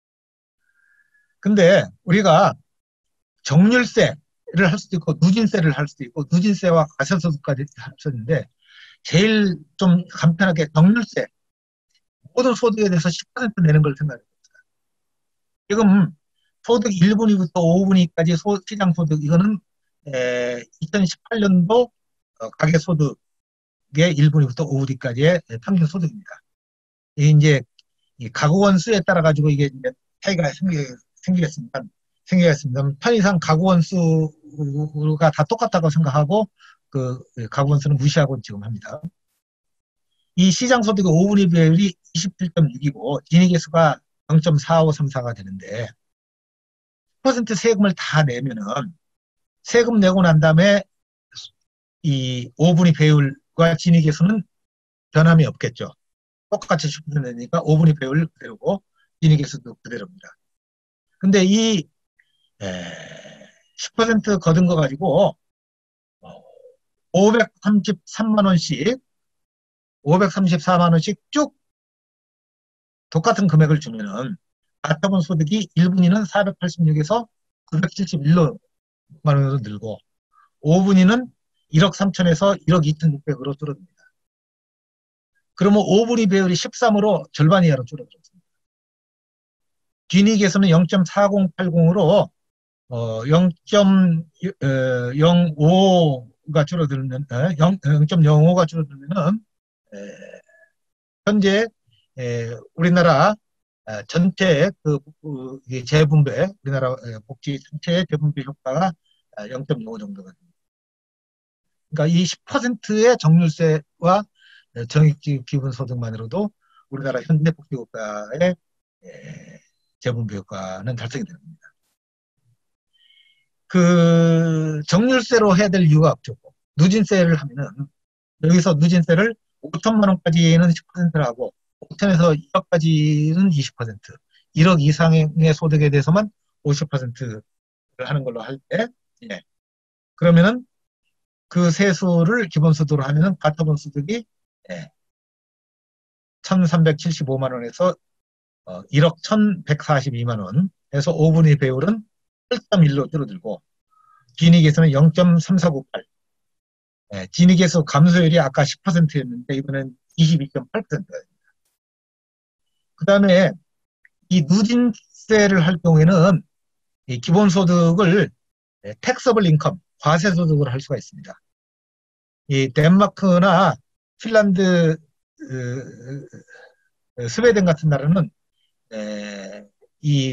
근데 우리가 정률세를 할 수도 있고 누진세를 할 수도 있고 누진세와 가산소득까지 할 수 있는데 제일 좀 간편하게 정률세 모든 소득에 대해서 십 퍼센트 내는 걸 생각해봅니다. 지금 소득 일 분위부터 오 분위까지 소, 시장 소득, 이거는 에, 이천십팔 년도 어, 가계 소득의 일 분위부터 오 분위까지의 평균 소득입니다. 이게 이제 이 가구 원수에 따라 가지고 이게 이제 차이가 생기, 생기겠습니다. 생기겠습니다. 편의상 가구 원수가 다 똑같다고 생각하고 그 가구 원수는 무시하고 지금 합니다. 이 시장 소득의 오 분위 비율이 이십칠 점 육이고 진위계수가 영 점 사오삼사가 되는데 십 퍼센트 세금을 다 내면은 세금 내고 난 다음에 이 오 분위 배율과 진위계수는 변함이 없겠죠. 똑같이 십 퍼센트 내니까 오 분위 배율 그대로고 진위계수도 그대로입니다. 근데 이 에, 십 퍼센트 거둔 거 가지고 오백삼십삼만 원씩 오백삼십사만 원씩 쭉 똑같은 금액을 주면은 가처분 소득이 일 분위는 사백팔십육에서 구백칠십일만 원으로 늘고 오 분위는 일억 삼천에서 일억 이천육백으로 줄어듭니다. 그러면 오 분위 배율이 십삼으로 절반 이하로 줄어들었습니다. 진위계수는 영 점 사공팔공으로 어, 영 점 영오가 줄어들면 영 점 영오가 줄어들면은 에, 현재 에, 우리나라 전체 그, 그 재분배, 우리나라 복지 전체 재분배 효과가 영 점 영오 정도가 됩니다. 그러니까 이 십 퍼센트의 정률세와 정액기본소득만으로도 우리나라 현재 복지 효과의 재분배 효과는 달성이 됩니다. 그 정률세로 해야 될 이유가 없죠. 누진세를 하면은 여기서 누진세를 오천만 원까지는 십 퍼센트를 하고 오천에서 일억까지는 이십 퍼센트, 일억 이상의 소득에 대해서만 오십 퍼센트를 하는 걸로 할 때, 예. 그러면은 그 세수를 기본소득으로 하면은 가처분 소득이 예. 천삼백칠십오만 원에서 어, 일억 천백사십이만 원에서 오 분위 배율은 팔 점 일로 줄어들고 진위계수는 영 점 삼사구팔. 예, 진위계수 감소율이 아까 십 퍼센트였는데 이번엔 이십이 점 팔 퍼센트가 됩니다. 그 다음에 이 누진세를 할 경우에는 이 기본소득을 택서블 인컴, 과세소득으로 할 수가 있습니다. 이 덴마크나 핀란드, 어, 스웨덴 같은 나라는 에, 이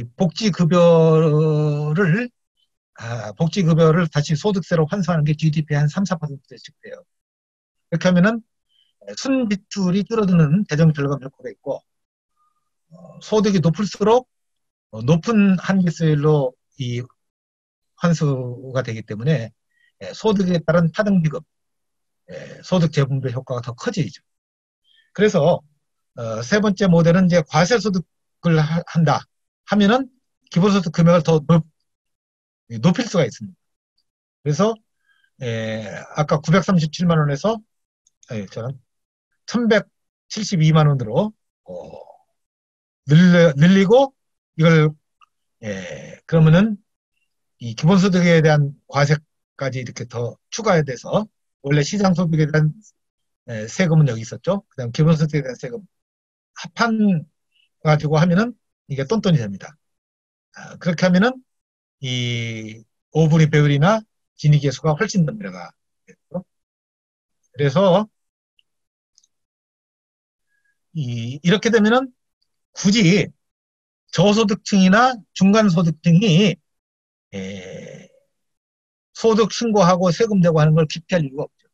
복지급여를 아, 복지급여를 다시 소득세로 환수하는 게 지디피의 한 삼, 사 퍼센트씩 돼요. 이렇게 하면은 순지출이 줄어드는 재정 절감 효과가 있고 어, 소득이 높을수록 어, 높은 한계세율로 이 환수가 되기 때문에 예, 소득에 따른 파등비급, 예, 소득 재분배 효과가 더 커지죠. 그래서 어, 세 번째 모델은 이제 과세소득을 하, 한다 하면은 기본소득 금액을 더 높, 높일 수가 있습니다. 그래서 예, 아까 구백삼십칠만 원에서 예, 저는 천백칠십이만 원으로 어, 늘려, 늘리고 이걸 예, 그러면은 이 기본소득에 대한 과세까지 이렇게 더 추가해야 돼서 원래 시장소득에 대한 예, 세금은 여기 있었죠. 그다음 기본소득에 대한 세금 합한 가지고 하면은 이게 똔똔이 됩니다. 아, 그렇게 하면은 이 오 분위 배율이나 진위계수가 훨씬 더 내려가겠죠. 그래서 이, 이렇게 되면은 굳이 저소득층이나 중간소득층이 에, 소득 신고하고 세금 내고 하는 걸 기피할 이유가 없죠.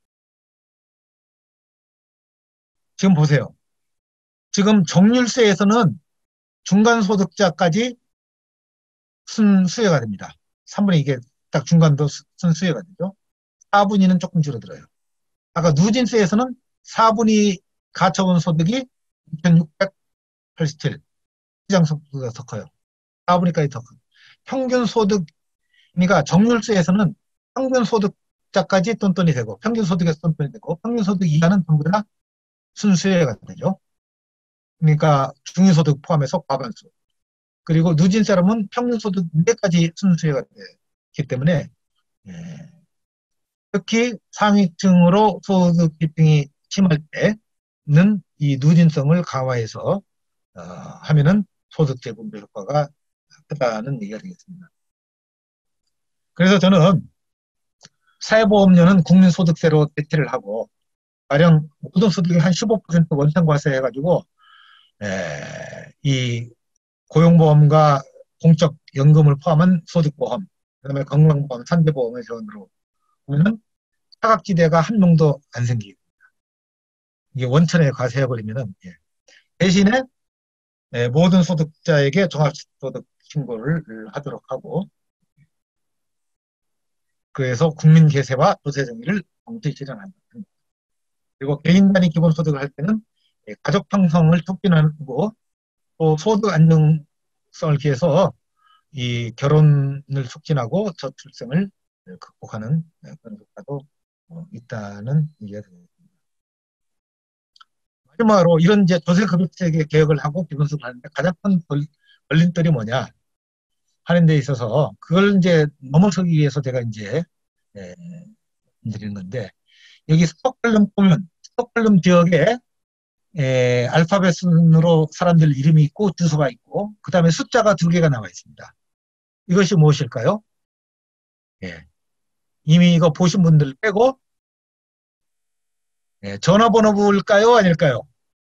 지금 보세요. 지금 정률세에서는 중간소득자까지 순수혜가 됩니다. 삼분의 이게 딱 중간도 순수혜가 되죠. 사분위는 조금 줄어들어요. 아까 누진세에서는 사분위 가처분 소득이 이천육백팔십칠, 시장 소득보다 더 커요. 사분위까지 더 커요. 평균 소득, 그러니까 정률세에서는 평균 소득자까지 똔똔이 되고, 평균 소득에서 똔똔이 되고, 평균 소득 이하는 전부 다 순수혜가 되죠. 그러니까 중위소득 포함해서 과반수. 그리고 누진세라면 평균 소득 이하까지 순수혜가 되기 때문에, 예. 특히 상위층으로 소득 기평이 심할 때는 이 누진성을 강화해서 어, 하면은 소득 재분배 효과가 크다는 얘기가 되겠습니다. 그래서 저는 사회보험료는 국민소득세로 대체를 하고 가령 모든 소득의 한 십오 퍼센트 원천과세 해가지고 에, 이 고용보험과 공적연금을 포함한 소득보험, 그다음에 건강보험, 산재보험의 전으로 보면은 사각지대가 한 명도 안 생기고 이게 원천에 과세해버리면은 예. 대신에 예, 모든 소득자에게 종합소득 신고를 하도록 하고 그래서 국민계세와 도세정의를 동시에 실현한다. 그리고 개인 단위 기본소득을 할 때는 예, 가족 형성을 촉진하고 또 소득 안정성을 기해서 이 결혼을 촉진하고 저출생을 극복하는 그런 효과도 어, 있다는 얘기가 됩니다. 마지막으로 이런 이제 조세급여체계 개혁을 하고 기본소득을 하는데 가장 큰 걸림돌이 뭐냐 하는 데 있어서 그걸 이제 넘어서기 위해서 제가 이제 예, 드리는 건데 여기 스톡홀름 보면 스톡홀름 지역에 예, 알파벳 순으로 사람들 이름이 있고 주소가 있고 그 다음에 숫자가 두 개가 나와 있습니다. 이것이 무엇일까요? 예. 이미 이거 보신 분들 빼고 예, 전화번호부일까요? 아닐까요?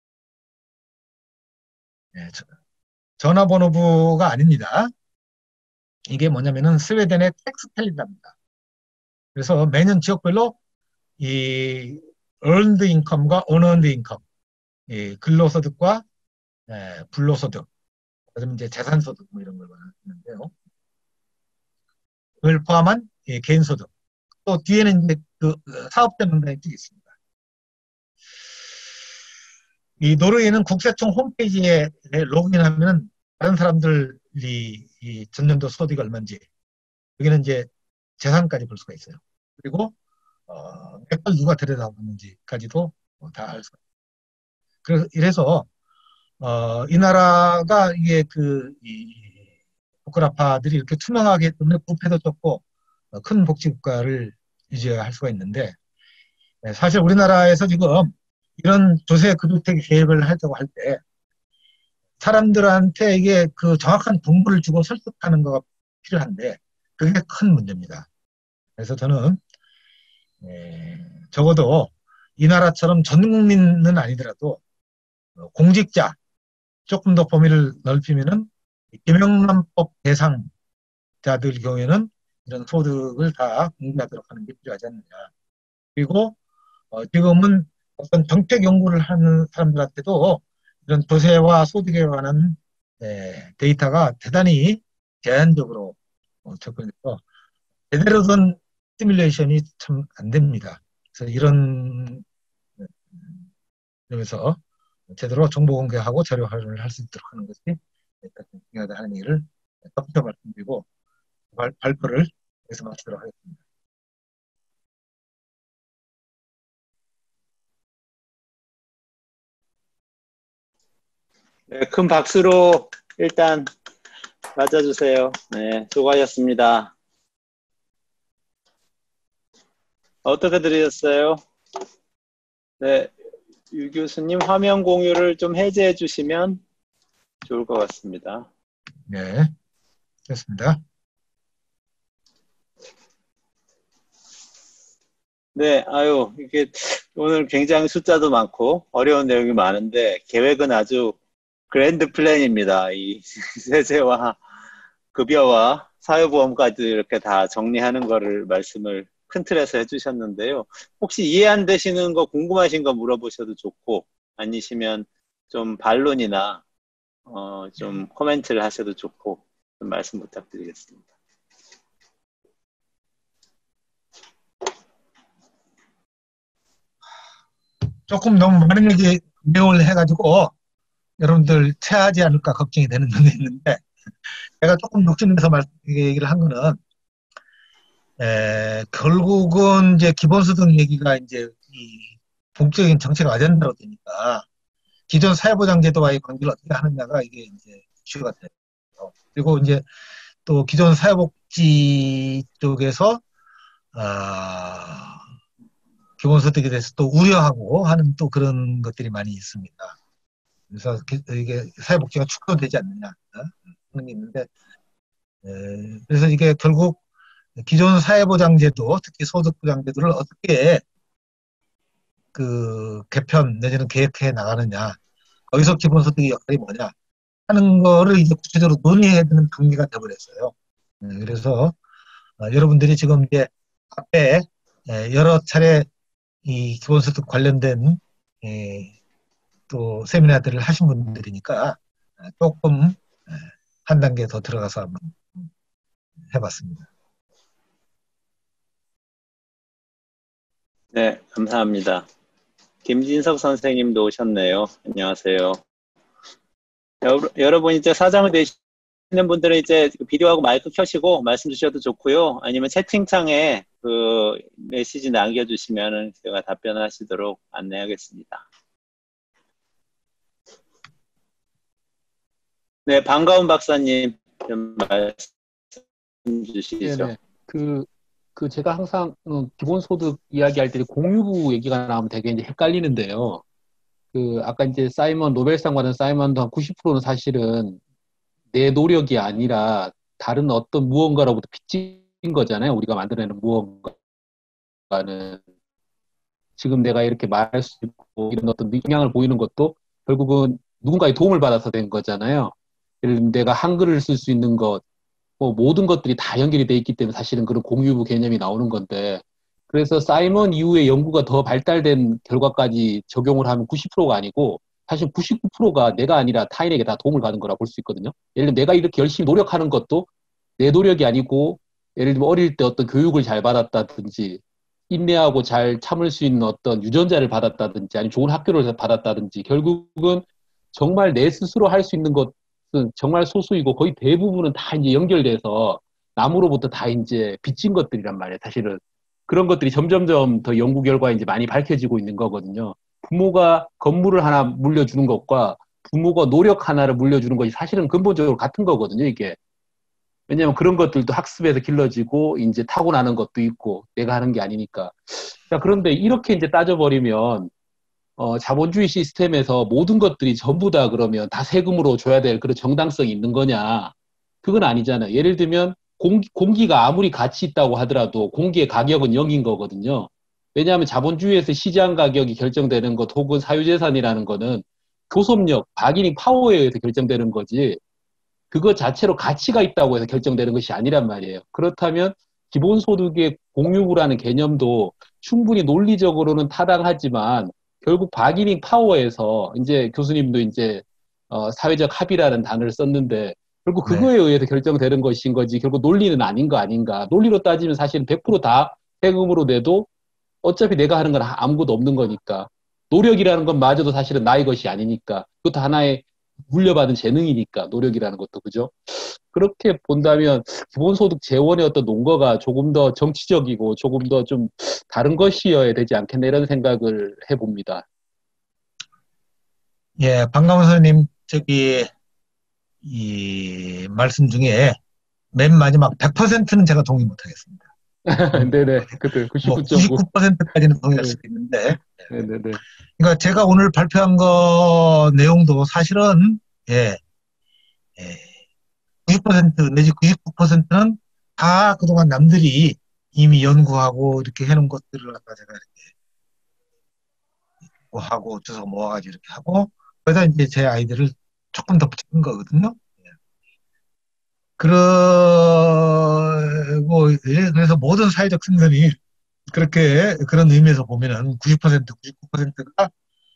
예, 전화번호부가 아닙니다. 이게 뭐냐면은 스웨덴의 텍스 캘린더입니다. 그래서 매년 지역별로 이 earned income과 unearned income, 이 근로소득과 예, 불로소득, 그다음에 이제 재산소득 뭐 이런 걸 말하는데요. 그걸 포함한 예, 개인소득. 또 뒤에는 이제 그 사업자 명단이 쭉 있습니다. 이 노르웨이는 국세청 홈페이지에 로그인하면 다른 사람들이 이 전년도 소득이 얼마인지 여기는 이제 재산까지 볼 수가 있어요. 그리고 어, 몇달 누가 들여다봤는지까지도 다 알 수가 있어요. 그래서 이래서 어, 이 나라가 이게 그 이 복지라파들이 이렇게 투명하게 때문에 부패도 적고 어, 큰 복지국가를 유지할 수가 있는데 네, 사실 우리나라에서 지금 이런 조세 급여택 계획을 하려고 할 때 사람들한테 이게 그 정확한 정보를 주고 설득하는 거가 필요한데 그게 큰 문제입니다. 그래서 저는 에, 적어도 이 나라처럼 전 국민은 아니더라도 어, 공직자 조금 더 범위를 넓히면은 김영란법 대상자들 경우에는 이런 소득을 다 공개하도록 하는 게 필요하지 않느냐. 그리고 어, 지금은 어떤 정책 연구를 하는 사람들한테도 이런 조세와 소득에 관한 에, 데이터가 대단히 제한적으로 어, 접근해서 제대로 된 시뮬레이션이 참 안 됩니다. 그래서 이런 점에서 제대로 정보 공개하고 자료 활용을 할 수 있도록 하는 것이 중요하다는 얘기를 덧붙여 말씀드리고 발, 발표를 여기서 마치도록 하겠습니다. 네, 큰 박수로 일단 맞아주세요. 네, 수고하셨습니다. 어떻게 들으셨어요? 네, 유 교수님 화면 공유를 좀 해제해 주시면 좋을 것 같습니다. 네, 됐습니다. 네, 아유, 이게 오늘 굉장히 숫자도 많고 어려운 내용이 많은데 계획은 아주 그랜드 플랜입니다. 이 세제와 급여와 사회보험까지 이렇게 다 정리하는 거를 말씀을 큰 틀에서 해주셨는데요. 혹시 이해 안 되시는 거 궁금하신 거 물어보셔도 좋고 아니시면 좀 반론이나 어, 좀 코멘트를 하셔도 좋고 좀 말씀 부탁드리겠습니다. 조금 너무 많은 얘기 내용을 해가지고 여러분들 체하지 않을까 걱정이 되는 점이 있는데 제가 조금 욕심내서 말, 얘기를 한 거는 에, 결국은 이제 기본소득 얘기가 이제 이 본격적인 정책 아젠다로 되니까 기존 사회보장제도와의 관계를 어떻게 하느냐가 이게 이제 이슈가 돼요. 그리고 이제 또 기존 사회복지 쪽에서 아, 기본소득에 대해서 또 우려하고 하는 또 그런 것들이 많이 있습니다. 그래서 이게 사회복지가 축소되지 않느냐 하는 게 있는데 에, 그래서 이게 결국 기존 사회보장제도, 특히 소득보장제도를 어떻게 그 개편 내지는 개혁해 나가느냐, 거기서 기본소득의 역할이 뭐냐 하는 거를 이제 구체적으로 논의해야 되는 단계가 되어버렸어요. 에, 그래서 어, 여러분들이 지금 이제 앞에 에, 여러 차례 이 기본소득 관련된 에, 또 세미나들을 하신 분들이니까 조금 한 단계 더 들어가서 한번 해봤습니다. 네, 감사합니다. 김진석 선생님도 오셨네요. 안녕하세요. 여러, 여러분 이제 사장을 되시는 분들은 이제 비디오하고 마이크 켜시고 말씀 주셔도 좋고요. 아니면 채팅창에 그 메시지 남겨주시면 제가 답변하시도록 안내하겠습니다. 네, 반가운 박사님 좀 말씀 주시죠. 네네. 그, 그 제가 항상 음, 기본소득 이야기할 때 공유부 얘기가 나오면 되게 이제 헷갈리는데요. 그 아까 이제 사이먼 노벨상 받은 사이먼도 한 구십 퍼센트는 사실은 내 노력이 아니라 다른 어떤 무언가로부터 빚진 거잖아요. 우리가 만들어내는 무언가는 지금 내가 이렇게 말할 수 있고 이런 어떤 영향을 보이는 것도 결국은 누군가의 도움을 받아서 된 거잖아요. 예를 들면 내가 한글을 쓸 수 있는 것, 뭐 모든 것들이 다 연결이 돼 있기 때문에 사실은 그런 공유부 개념이 나오는 건데, 그래서 사이먼 이후에 연구가 더 발달된 결과까지 적용을 하면 구십 퍼센트가 아니고 사실 구십구 퍼센트가 내가 아니라 타인에게 다 도움을 받은 거라 볼 수 있거든요. 예를 들면 내가 이렇게 열심히 노력하는 것도 내 노력이 아니고, 예를 들면 어릴 때 어떤 교육을 잘 받았다든지 인내하고 잘 참을 수 있는 어떤 유전자를 받았다든지 아니면 좋은 학교를 받았다든지, 결국은 정말 내 스스로 할 수 있는 것은 정말 소수이고 거의 대부분은 다 이제 연결돼서 남으로부터 다 이제 빚진 것들이란 말이에요. 사실은 그런 것들이 점점점 더 연구 결과에 이제 많이 밝혀지고 있는 거거든요. 부모가 건물을 하나 물려주는 것과 부모가 노력 하나를 물려주는 것이 사실은 근본적으로 같은 거거든요, 이게. 왜냐하면 그런 것들도 학습에서 길러지고 이제 타고나는 것도 있고 내가 하는 게 아니니까. 자, 그런데 이렇게 이제 따져버리면 어, 자본주의 시스템에서 모든 것들이 전부 다 그러면 다 세금으로 줘야 될 그런 정당성이 있는 거냐? 그건 아니잖아요. 예를 들면 공기, 공기가 아무리 가치 있다고 하더라도 공기의 가격은 영인 거거든요. 왜냐하면 자본주의에서 시장 가격이 결정되는 것 혹은 사유재산이라는 거는 교섭력, 바기닝 파워에 의해서 결정되는 거지 그거 자체로 가치가 있다고 해서 결정되는 것이 아니란 말이에요. 그렇다면 기본소득의 공유부라는 개념도 충분히 논리적으로는 타당하지만 결국 바기닝 파워에서 이제 교수님도 이제 어, 사회적 합의라는 단어를 썼는데 결국 그거에 네. 의해서 결정되는 것인 거지 결국 논리는 아닌 거 아닌가. 논리로 따지면 사실은 백 퍼센트 다 세금으로 내도 어차피 내가 하는 건 아무것도 없는 거니까. 노력이라는 건 마저도 사실은 나의 것이 아니니까. 그것도 하나의 물려받은 재능이니까 노력이라는 것도 그죠? 그렇게 본다면 기본소득 재원의 어떤 논거가 조금 더 정치적이고 조금 더 좀 다른 것이어야 되지 않겠나 이런 생각을 해봅니다. 예, 방금 선생님 저기 이 말씀 중에 맨 마지막 백 퍼센트는 제가 동의 못하겠습니다. 네네. 그때 뭐 구십구 점 구. 구십구 퍼센트까지는 동의할 수 있는데, 네네네. 그러니까 제가 오늘 발표한 거 내용도 사실은 예, 예, 구십 퍼센트 내지 구십구 퍼센트는 다 그동안 남들이 이미 연구하고 이렇게 해놓은 것들을 갖다 제가 이렇게 하고 주워 모아가지고 이렇게 하고 그러다 이제 제 아이들을 조금 더 붙인 거거든요. 그러고 예, 그래서 모든 사회적 생산이 그렇게 그런 의미에서 보면은 구십 퍼센트, 구십구 퍼센트가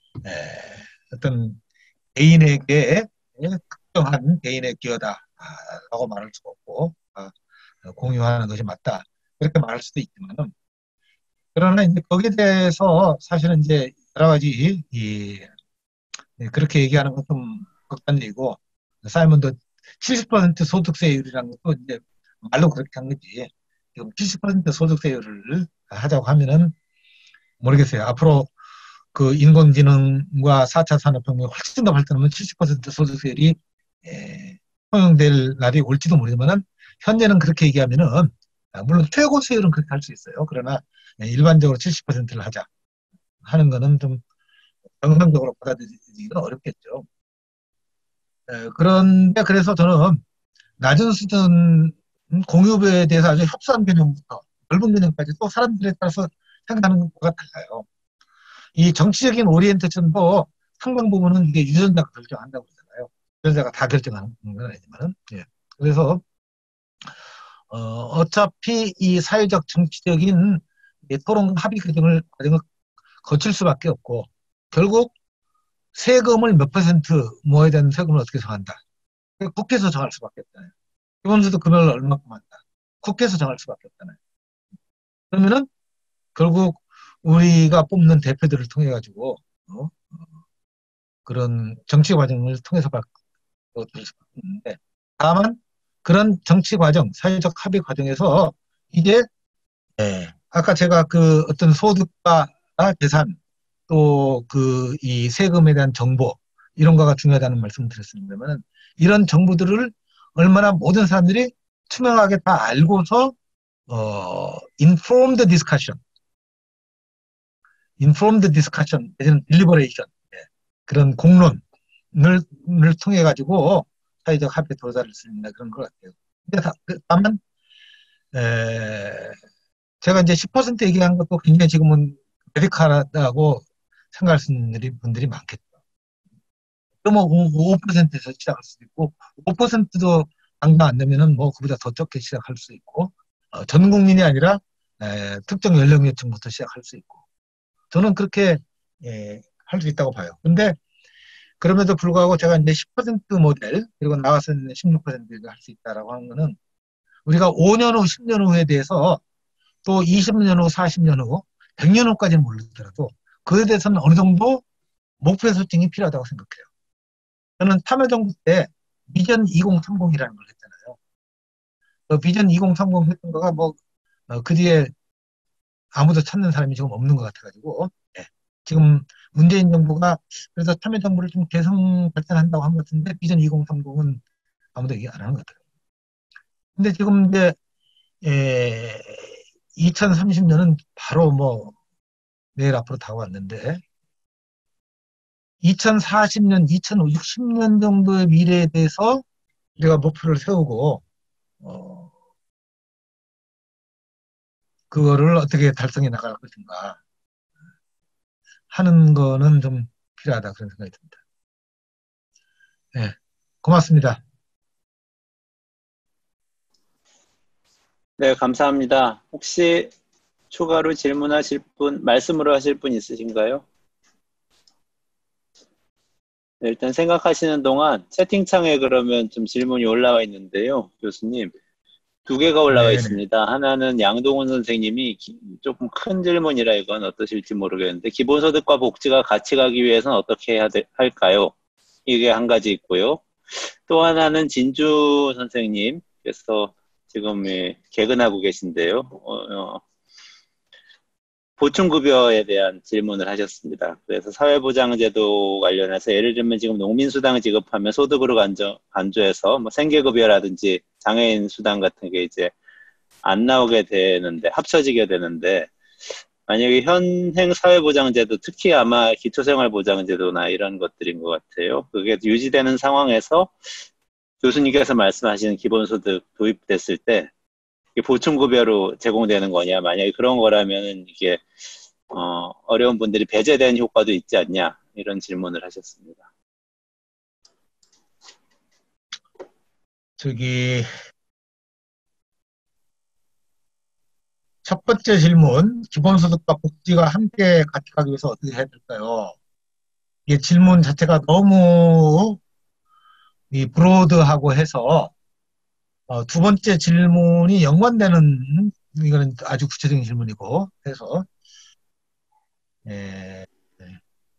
어떤 개인에게 특정한 개인의 기여다라고 말할 수가 없고 아, 공유하는 것이 맞다 그렇게 말할 수도 있지만은 그러나 이제 거기에 대해서 사실은 이제 여러 가지 이 그렇게 얘기하는 건 좀 극단적이고 사이먼도 칠십 퍼센트 소득세율이라는 것도 이제 말로 그렇게 한 거지. 지금 칠십 퍼센트 소득세율을 하자고 하면은 모르겠어요. 앞으로 그 인공지능과 사 차 산업혁명이 훨씬 더 발전하면 칠십 퍼센트 소득세율이 에, 통용될 날이 올지도 모르지만은 현재는 그렇게 얘기하면은 물론 최고세율은 그렇게 할 수 있어요. 그러나 일반적으로 칠십 퍼센트를 하자 하는 거는 좀 정상적으로 받아들이기는 어렵겠죠. 에, 그런데 그래서 저는 낮은 수준 공유배에 대해서 아주 협소한 개념부터 넓은 개념까지 또 사람들에 따라서 생각하는 거가 달라요. 이 정치적인 오리엔테이션도 상당 부분은 이게 유전자가 결정한다고 그러잖아요. 유전자가 다 결정하는 건 아니지만은. 예. 그래서 어, 어차피 이 사회적 정치적인 토론 합의 과정을, 과정을 거칠 수밖에 없고, 결국 세금을 몇 퍼센트 모아야 되는 세금을 어떻게 정한다. 국회에서 정할 수밖에 없잖아요. 기본소득 금액을 얼마큼 한다. 국회에서 정할 수밖에 없잖아요. 그러면은 결국 우리가 뽑는 대표들을 통해 가지고 어? 그런 정치 과정을 통해서 될 수밖에 없는데, 다만 그런 정치 과정, 사회적 합의 과정에서 이게 예, 아까 제가 그 어떤 소득과 재산 또 그 이 세금에 대한 정보 이런 거가 중요하다는 말씀을 드렸습니다만, 이런 정보들을 얼마나 모든 사람들이 투명하게 다 알고서 어 informed discussion, informed discussion 내지는 deliberation, 예, 그런 공론을 을 통해 가지고 사회적 합의에 도달할 수 있는 그런 것 같아요. 근데 다, 다만 에, 제가 이제 십 퍼센트 얘기한 것도 굉장히 지금은 메디컬하다고 생각하시는 분들이 많겠죠. 그러면 오 퍼센트에서 시작할 수도 있고, 오 퍼센트도 당장 안 되면은 뭐 그보다 더 적게 시작할 수 있고, 어, 전 국민이 아니라 에, 특정 연령계층부터 시작할 수 있고, 저는 그렇게 예, 할 수 있다고 봐요. 근데 그럼에도 불구하고 제가 이제 십 퍼센트 모델 그리고 나와서는 십육 퍼센트를 할 수 있다라고 하는 거는, 우리가 오 년 후, 십 년 후에 대해서 또 이십 년 후, 사십 년 후, 백 년 후까지는 모르더라도 그에 대해서는 어느 정도 목표 설정이 필요하다고 생각해요. 저는 참여정부 때 비전 이공삼공이라는 걸 했잖아요. 그 비전 이공삼공 했던 거가 뭐, 어, 그 뒤에 아무도 찾는 사람이 지금 없는 것 같아가지고, 예. 지금 문재인 정부가 그래서 참여정부를 좀 개성 발전한다고 한 것 같은데, 비전 이공삼공은 아무도 얘기 안 하는 것 같아요. 근데 지금 이제, 예, 이천삼십 년은 바로 뭐, 내일 앞으로 다가왔는데, 이천사십 년, 이천육십 년 정도의 미래에 대해서 우리가 목표를 세우고, 어, 그거를 어떻게 달성해 나갈 것인가 하는 거는 좀 필요하다, 그런 생각이 듭니다. 네, 고맙습니다. 네, 감사합니다. 혹시 추가로 질문하실 분, 말씀으로 하실 분 있으신가요? 네, 일단 생각하시는 동안 채팅창에 그러면 좀 질문이 올라와 있는데요, 교수님. 두 개가 올라와 네네. 있습니다. 하나는 양동훈 선생님이 기, 조금 큰 질문이라 이건 어떠실지 모르겠는데, 기본소득과 복지가 같이 가기 위해서는 어떻게 해야 돼, 할까요? 이게 한 가지 있고요. 또 하나는 진주 선생님께서 지금 예, 개근하고 계신데요. 어, 어, 보충급여에 대한 질문을 하셨습니다. 그래서 사회보장제도 관련해서 예를 들면 지금 농민수당을 지급하면 소득으로 간저, 간주해서 뭐 생계급여라든지 장애인 수당 같은 게 이제 안 나오게 되는데, 합쳐지게 되는데, 만약에 현행 사회보장제도, 특히 아마 기초생활보장제도나 이런 것들인 것 같아요. 그게 유지되는 상황에서 교수님께서 말씀하시는 기본소득 도입됐을 때 보충급여로 제공되는 거냐, 만약에 그런 거라면 이게 어, 어려운 분들이 배제된 효과도 있지 않냐, 이런 질문을 하셨습니다. 저기 첫 번째 질문, 기본소득과 복지가 함께 같이 가기 위해서 어떻게 해야 될까요? 이게 질문 자체가 너무 이 브로드하고 해서 어, 두 번째 질문이 연관되는, 이거는 아주 구체적인 질문이고 해서 예, 예.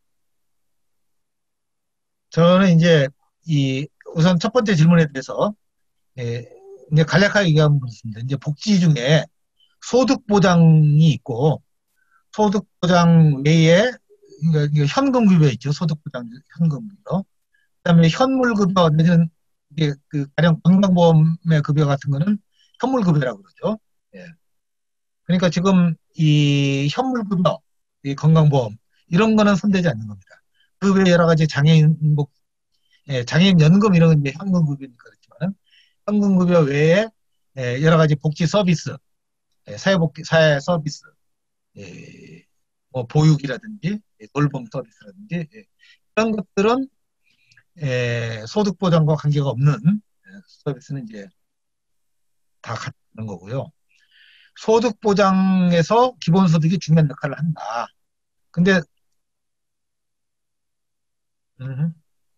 저는 이제 이 우선 첫 번째 질문에 대해서 예, 이제 간략하게 얘기하면 그렇습니다. 이제 복지 중에 소득 보장이 있고, 소득 보장 외에 그러니까 현금 급여 있죠. 소득 보장 현금 급여. 그다음에 현물 급여 내지는 이게 그 가령 건강보험의 급여 같은 거는 현물 급여라고 그러죠. 예. 그러니까 지금 이 현물 급여, 이 건강보험 이런 거는 손대지 않는 겁니다. 그 외에 여러 가지 장애인 뭐 예, 장애인 연금 이런 건 이제 현금 급여니까 그렇지만 현금급여 외에 예, 여러 가지 복지 서비스, 예, 사회복지, 사회 서비스, 예, 뭐 보육이라든지 예, 돌봄 서비스라든지 예, 이런 것들은 예, 소득 보장과 관계가 없는 예, 서비스는 이제 다 갖는 거고요. 소득 보장에서 기본소득이 중요한 역할을 한다. 근데 음,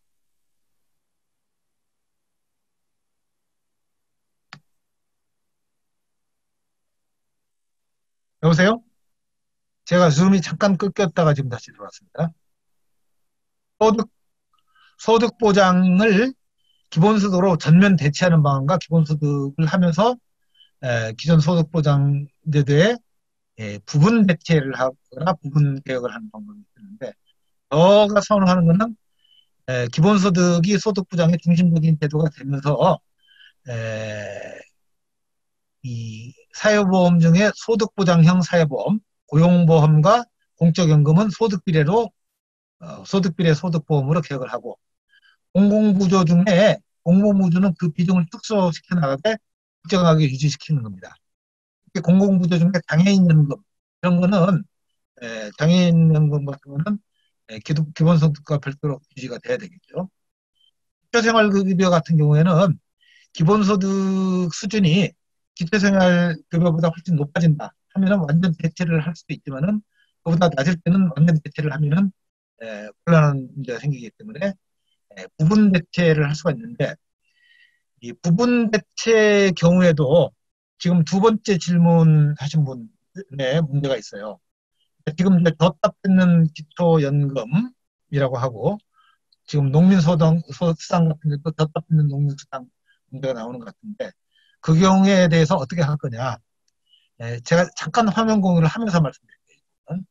여보세요? 제가 줌이 잠깐 끊겼다가 지금 다시 들어왔습니다. 소득, 소득 보장을 기본소득으로 전면 대체하는 방안과 기본소득을 하면서 에, 기존 소득 보장제도에 예, 부분 대체를 하거나 부분 개혁을 하는 방법이 있는데 저가 선호하는 것은 에, 기본소득이 소득 보장의 중심적인 제도가 되면서 에, 이 사회보험 중에 소득보장형 사회보험, 고용보험과 공적연금은 소득비례로 어, 소득비례 소득보험으로 개혁을 하고 공공부조 중에 공공부조는 그 비중을 축소시켜 나가되 일정하게 유지시키는 겁니다. 공공부조 중에 장애인연금 이런 거는 에, 장애인연금 같은 거는 에, 기도, 기본소득과 별도로 유지가 돼야 되겠죠. 기초생활급여 같은 경우에는 기본소득 수준이 기초생활급여보다 훨씬 높아진다 하면은 완전 대체를 할 수도 있지만은 그보다 낮을 때는 완전 대체를 하면은 에, 곤란한 문제가 생기기 때문에 에, 부분 대체를 할 수가 있는데 이 부분 대체 경우에도 지금 두 번째 질문 하신 분의 문제가 있어요. 지금 이제 덧다 뺏는 기초연금이라고 하고 지금 농민소득 수당 같은 것도 덧다 뺏는 농민수당 문제가 나오는 것 같은데 그 경우에 대해서 어떻게 할 거냐. 예, 제가 잠깐 화면 공유를 하면서 말씀드릴게요.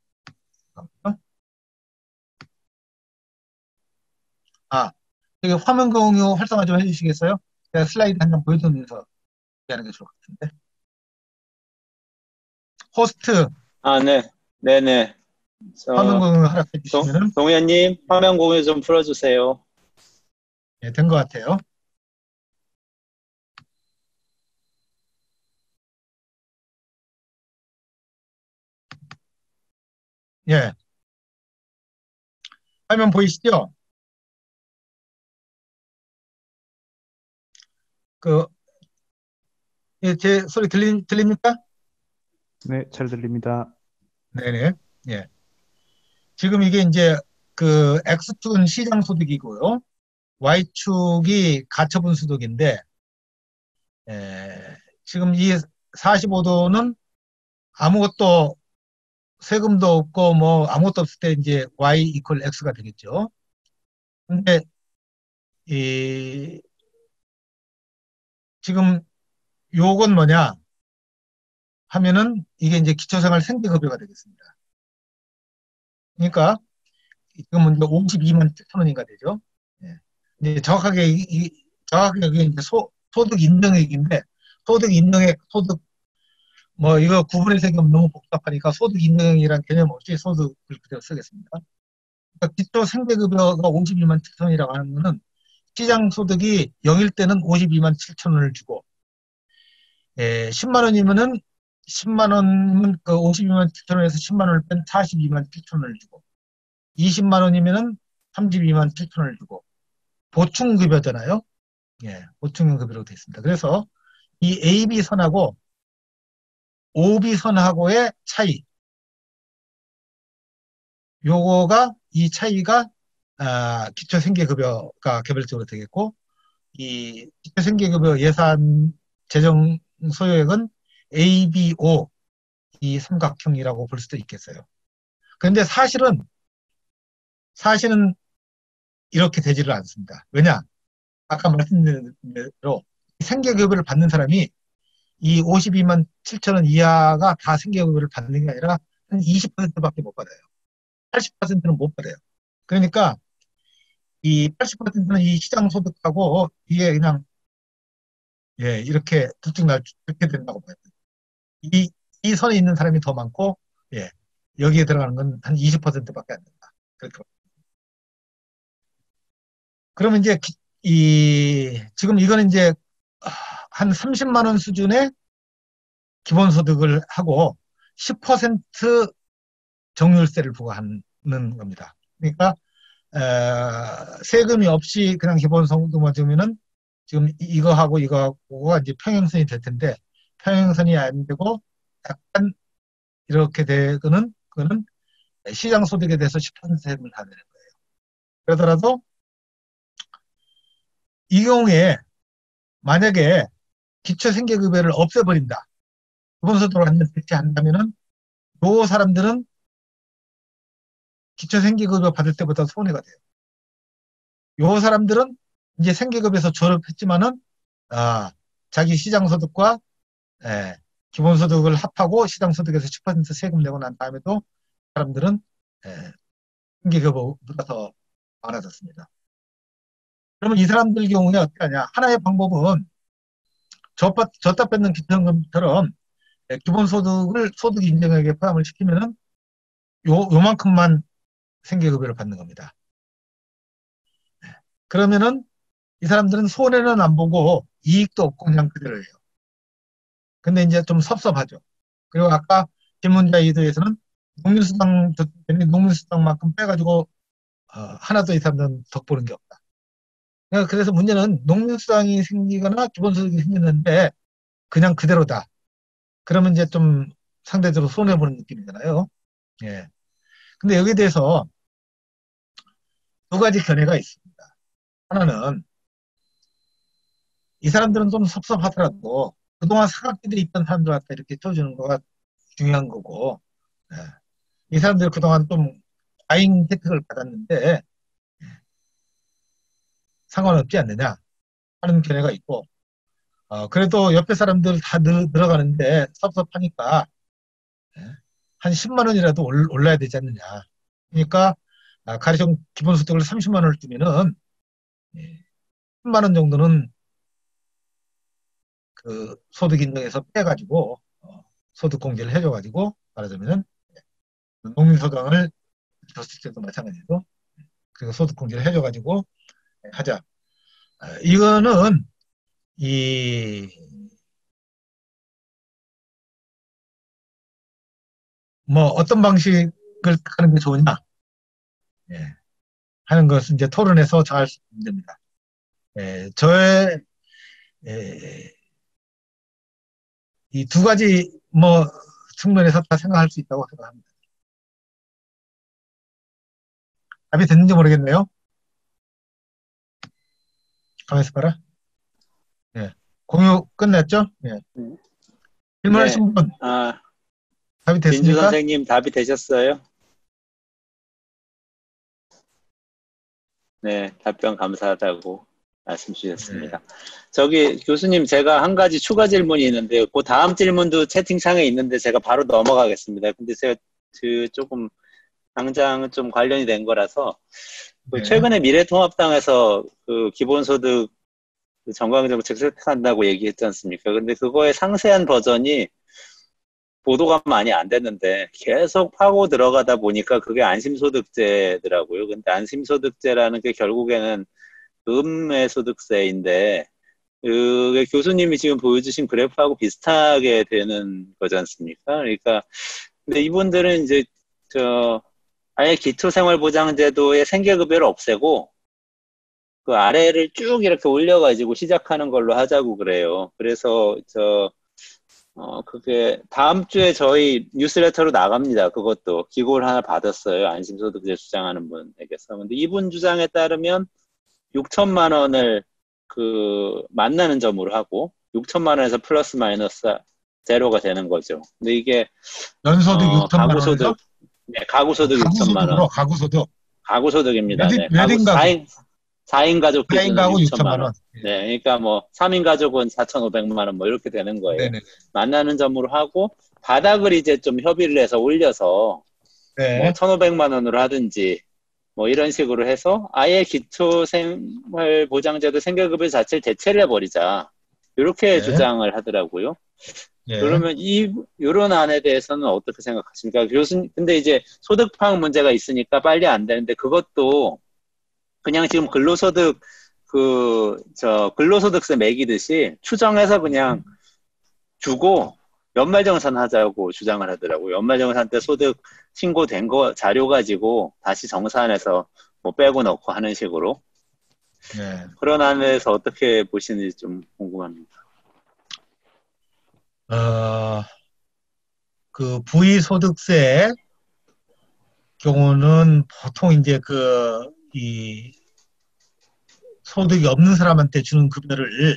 아, 여기 화면 공유 활성화 좀 해주시겠어요? 제가 슬라이드 한 장 보여드리면서 얘기하는 게 좋을 것 같은데. 호스트 아, 네. 네네. 화면 저, 공유 허락해 동, 주시면은 동현님, 화면 공유 좀 풀어주세요. 예, 된 것 같아요. 예, 화면 보이시죠? 그, 예, 제 소리 들리, 들립니까? 네, 잘 들립니다. 네네. 예. 지금 이게 이제 그 X축은 시장 소득이고요. Y축이 가처분 소득인데, 에, 지금 이 사십오 도는 아무것도 세금도 없고 뭐 아무것도 없을 때 이제 Y 이퀄 X가 되겠죠. 근데 이 지금 요건 뭐냐 하면은 이게 이제 기초생활 생계급여가 되겠습니다. 그러니까 지금은 이제 오십이만 칠천 원인가 되죠. 예. 이제 정확하게 이, 이 정확하게 이게 이제 소, 소득 인정액인데 소득 인정액 소득 뭐 이거 구분해서 얘기하면 너무 복잡하니까 소득 인정액이라는 개념 없이 소득을 그대로 쓰겠습니다. 그러니까 기초 생계급여가 오십이만 칠천 원이라고 하는 거는 시장 소득이 영일 때는 오십이만 칠천 원을 주고 예, 십만 원이면은 십만 원이면 그 오십이만 칠천 원에서 십만 원을 뺀 사십이만 칠천 원을 주고 이십만 원이면은 삼십이만 칠천 원을 주고 보충급여잖아요. 예, 보충급여로 되어 있습니다. 그래서 이 A, B 선하고 O, B 선하고의 차이, 요거가 이 차이가 아, 기초생계급여가 개별적으로 되겠고 이 기초생계급여 예산 재정 소요액은 A, B, O 이 삼각형이라고 볼 수도 있겠어요. 그런데 사실은 사실은 이렇게 되지를 않습니다. 왜냐? 아까 말씀드린 대로 생계급여를 받는 사람이 이 오십이만 칠천 원 이하가 다 생계급여를 받는 게 아니라 한 이십 퍼센트밖에 못 받아요. 팔십 퍼센트는 못 받아요. 그러니까 이 팔십 퍼센트는 이 시장 소득하고 이게 그냥 예, 이렇게 들쭉날쭉 이렇게 된다고 봐요. 이, 이 선에 있는 사람이 더 많고 예, 여기에 들어가는 건 한 이십 퍼센트밖에 안 된다. 그렇게. 그러면 이제 기, 이 지금 이거는 이제 한 삼십만 원 수준의 기본소득을 하고 십 퍼센트 정률세를 부과하는 겁니다. 그러니까 에, 세금이 없이 그냥 기본소득만 주면은 지금 이거하고 이거하고가 이제 평행선이 될 텐데 평행선이 안 되고 약간 이렇게 되거는 그거는 시장소득에 대해서 십 퍼센트 세금을 다 내는 거예요. 그러더라도 이 경우에 만약에 기초생계급여를 없애버린다. 기본소득으로 완전 대체한다면은 요 사람들은 기초생계급여 받을 때보다 손해가 돼요. 요 사람들은 이제 생계급여에서 졸업했지만은 아, 자기 시장소득과 예, 기본소득을 합하고 시장소득에서 십 퍼센트 세금 내고 난 다음에도 사람들은 예, 생계급여보다 더 많아졌습니다. 그러면 이 사람들 경우에 어떻게 하냐? 하나의 방법은 줬다, 줬다 뺏는 기초연금처럼 기본소득을 소득 인정액에 포함을 시키면은 요, 요만큼만 생계급여를 받는 겁니다. 그러면은 이 사람들은 손해는 안 보고 이익도 없고 그냥 그대로예요. 근데 이제 좀 섭섭하죠. 그리고 아까 질문자 이도에서는 농민수당, 농민수당만큼 빼가지고 어, 하나도 이 사람들은 덕보는 게 없다. 그래서 문제는 농민수당이 생기거나 기본소득이 생기는데 그냥 그대로다. 그러면 이제 좀 상대적으로 손해보는 느낌이잖아요. 예. 근데 여기에 대해서 두 가지 견해가 있습니다. 하나는 이 사람들은 좀 섭섭하더라도 그동안 사각지대에 있던 사람들 갖다 이렇게 쳐주는 거가 중요한 거고, 예. 이 사람들 그동안 좀 과잉 혜택을 받았는데 상관없지 않느냐 하는 견해가 있고, 어, 그래도 옆에 사람들 다 늘, 들어가는데 섭섭하니까 예. 한 십만 원이라도 올, 올라야 되지 않느냐. 그러니까 아, 가령 기본소득을 삼십만 원을 주면은 예, 십만 원 정도는 그 소득 인정에서 빼가지고 어, 소득 공제를 해줘가지고 말하자면은 농민소득을 줬을 때도 마찬가지로 그리고 소득 공제를 해줘가지고 하자. 어, 이거는 이 뭐 어떤 방식을 하는 게 좋으냐 예, 하는 것은 이제 토론에서 정할 수 있는 됩니다. 예, 저의 예, 이 두 가지 뭐 측면에서 다 생각할 수 있다고 생각합니다. 답이 됐는지 모르겠네요. 가만히 있어봐라. 예. 공유 끝났죠? 예. 질문하신 네. 분 아, 답이 진주 됐습니까? 선생님 답이 되셨어요? 네, 답변 감사하다고 말씀 주셨습니다. 네. 저기 교수님 제가 한 가지 추가 질문이 있는데요. 그 다음 질문도 채팅창에 있는데 제가 바로 넘어가겠습니다. 근데 제가 그 조금 당장 좀 관련이 된 거라서 그 네. 최근에 미래통합당에서 그 기본소득 그 정강정책 실행한다고 얘기했지 않습니까? 근데 그거의 상세한 버전이 보도가 많이 안 됐는데 계속 파고 들어가다 보니까 그게 안심소득제더라고요. 근데 안심소득제라는 게 결국에는 음의 소득세인데 그게 교수님이 지금 보여주신 그래프하고 비슷하게 되는 거지 않습니까? 그러니까 근데 이분들은 이제 저 아예 기초생활보장제도의 생계급여를 없애고 그 아래를 쭉 이렇게 올려가지고 시작하는 걸로 하자고 그래요. 그래서 저 어, 그게 다음 주에 저희 뉴스레터로 나갑니다. 그것도 기고를 하나 받았어요. 안심소득제 주장하는 분에게서. 근데 이분 주장에 따르면 육천만 원을 그 만나는 점으로 하고 육천만 원에서 플러스 마이너스 제로가 되는 거죠. 근데 이게 연소득 어, 육천만 가구소득, 원에서 네, 가구소득 육천만 원. 가구소득으로 가구소득 가구소득입니다. 몇, 네, 몇 가구 인 가구? 사 인, 사 인 가족 사 인 기준은 가구 육천만 육천만 원. 원. 네, 그러니까 뭐 삼 인 가족은 사천오백만 원 뭐 이렇게 되는 거예요. 네네. 만나는 점으로 하고 바닥을 이제 좀 협의를 해서 올려서 네. 뭐 천오백만 원으로 하든지 뭐 이런 식으로 해서 아예 기초생활보장제도 생계급여 자체를 대체를 해버리자 이렇게 네. 주장을 하더라고요. 네. 그러면 이 이런 안에 대해서는 어떻게 생각하십니까? 교수님, 근데 이제 소득 파악 문제가 있으니까 빨리 안 되는데 그것도 그냥 지금 근로소득 그, 저, 근로소득세 매기듯이 추정해서 그냥 주고 연말정산 하자고 주장을 하더라고요. 연말정산 때 소득 신고된 거 자료 가지고 다시 정산해서 뭐 빼고 넣고 하는 식으로. 네. 그런 안에서 어떻게 보시는지 좀 궁금합니다. 어, 그 부의소득세 경우는 보통 이제 그, 이, 소득이 없는 사람한테 주는 급여를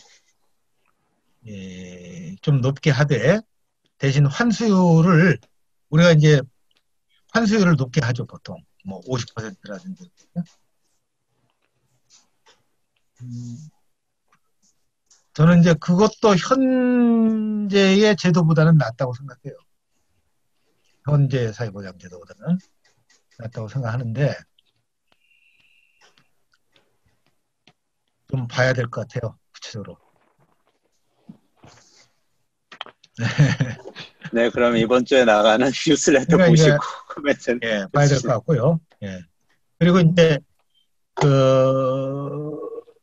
예, 좀 높게 하되 대신 환수율을 우리가 이제 환수율을 높게 하죠 보통 뭐 오십 퍼센트라든지 음, 저는 이제 그것도 현재의 제도보다는 낫다고 생각해요. 현재 사회보장 제도보다는 낫다고 생각하는데 좀 봐야 될 것 같아요 구체적으로. 네. 네, 그럼 이번 주에 나가는 뉴스레터 그러니까 보시고 이제 코멘트 예, 봐야 될 것 같고요. 예. 그리고 이제 그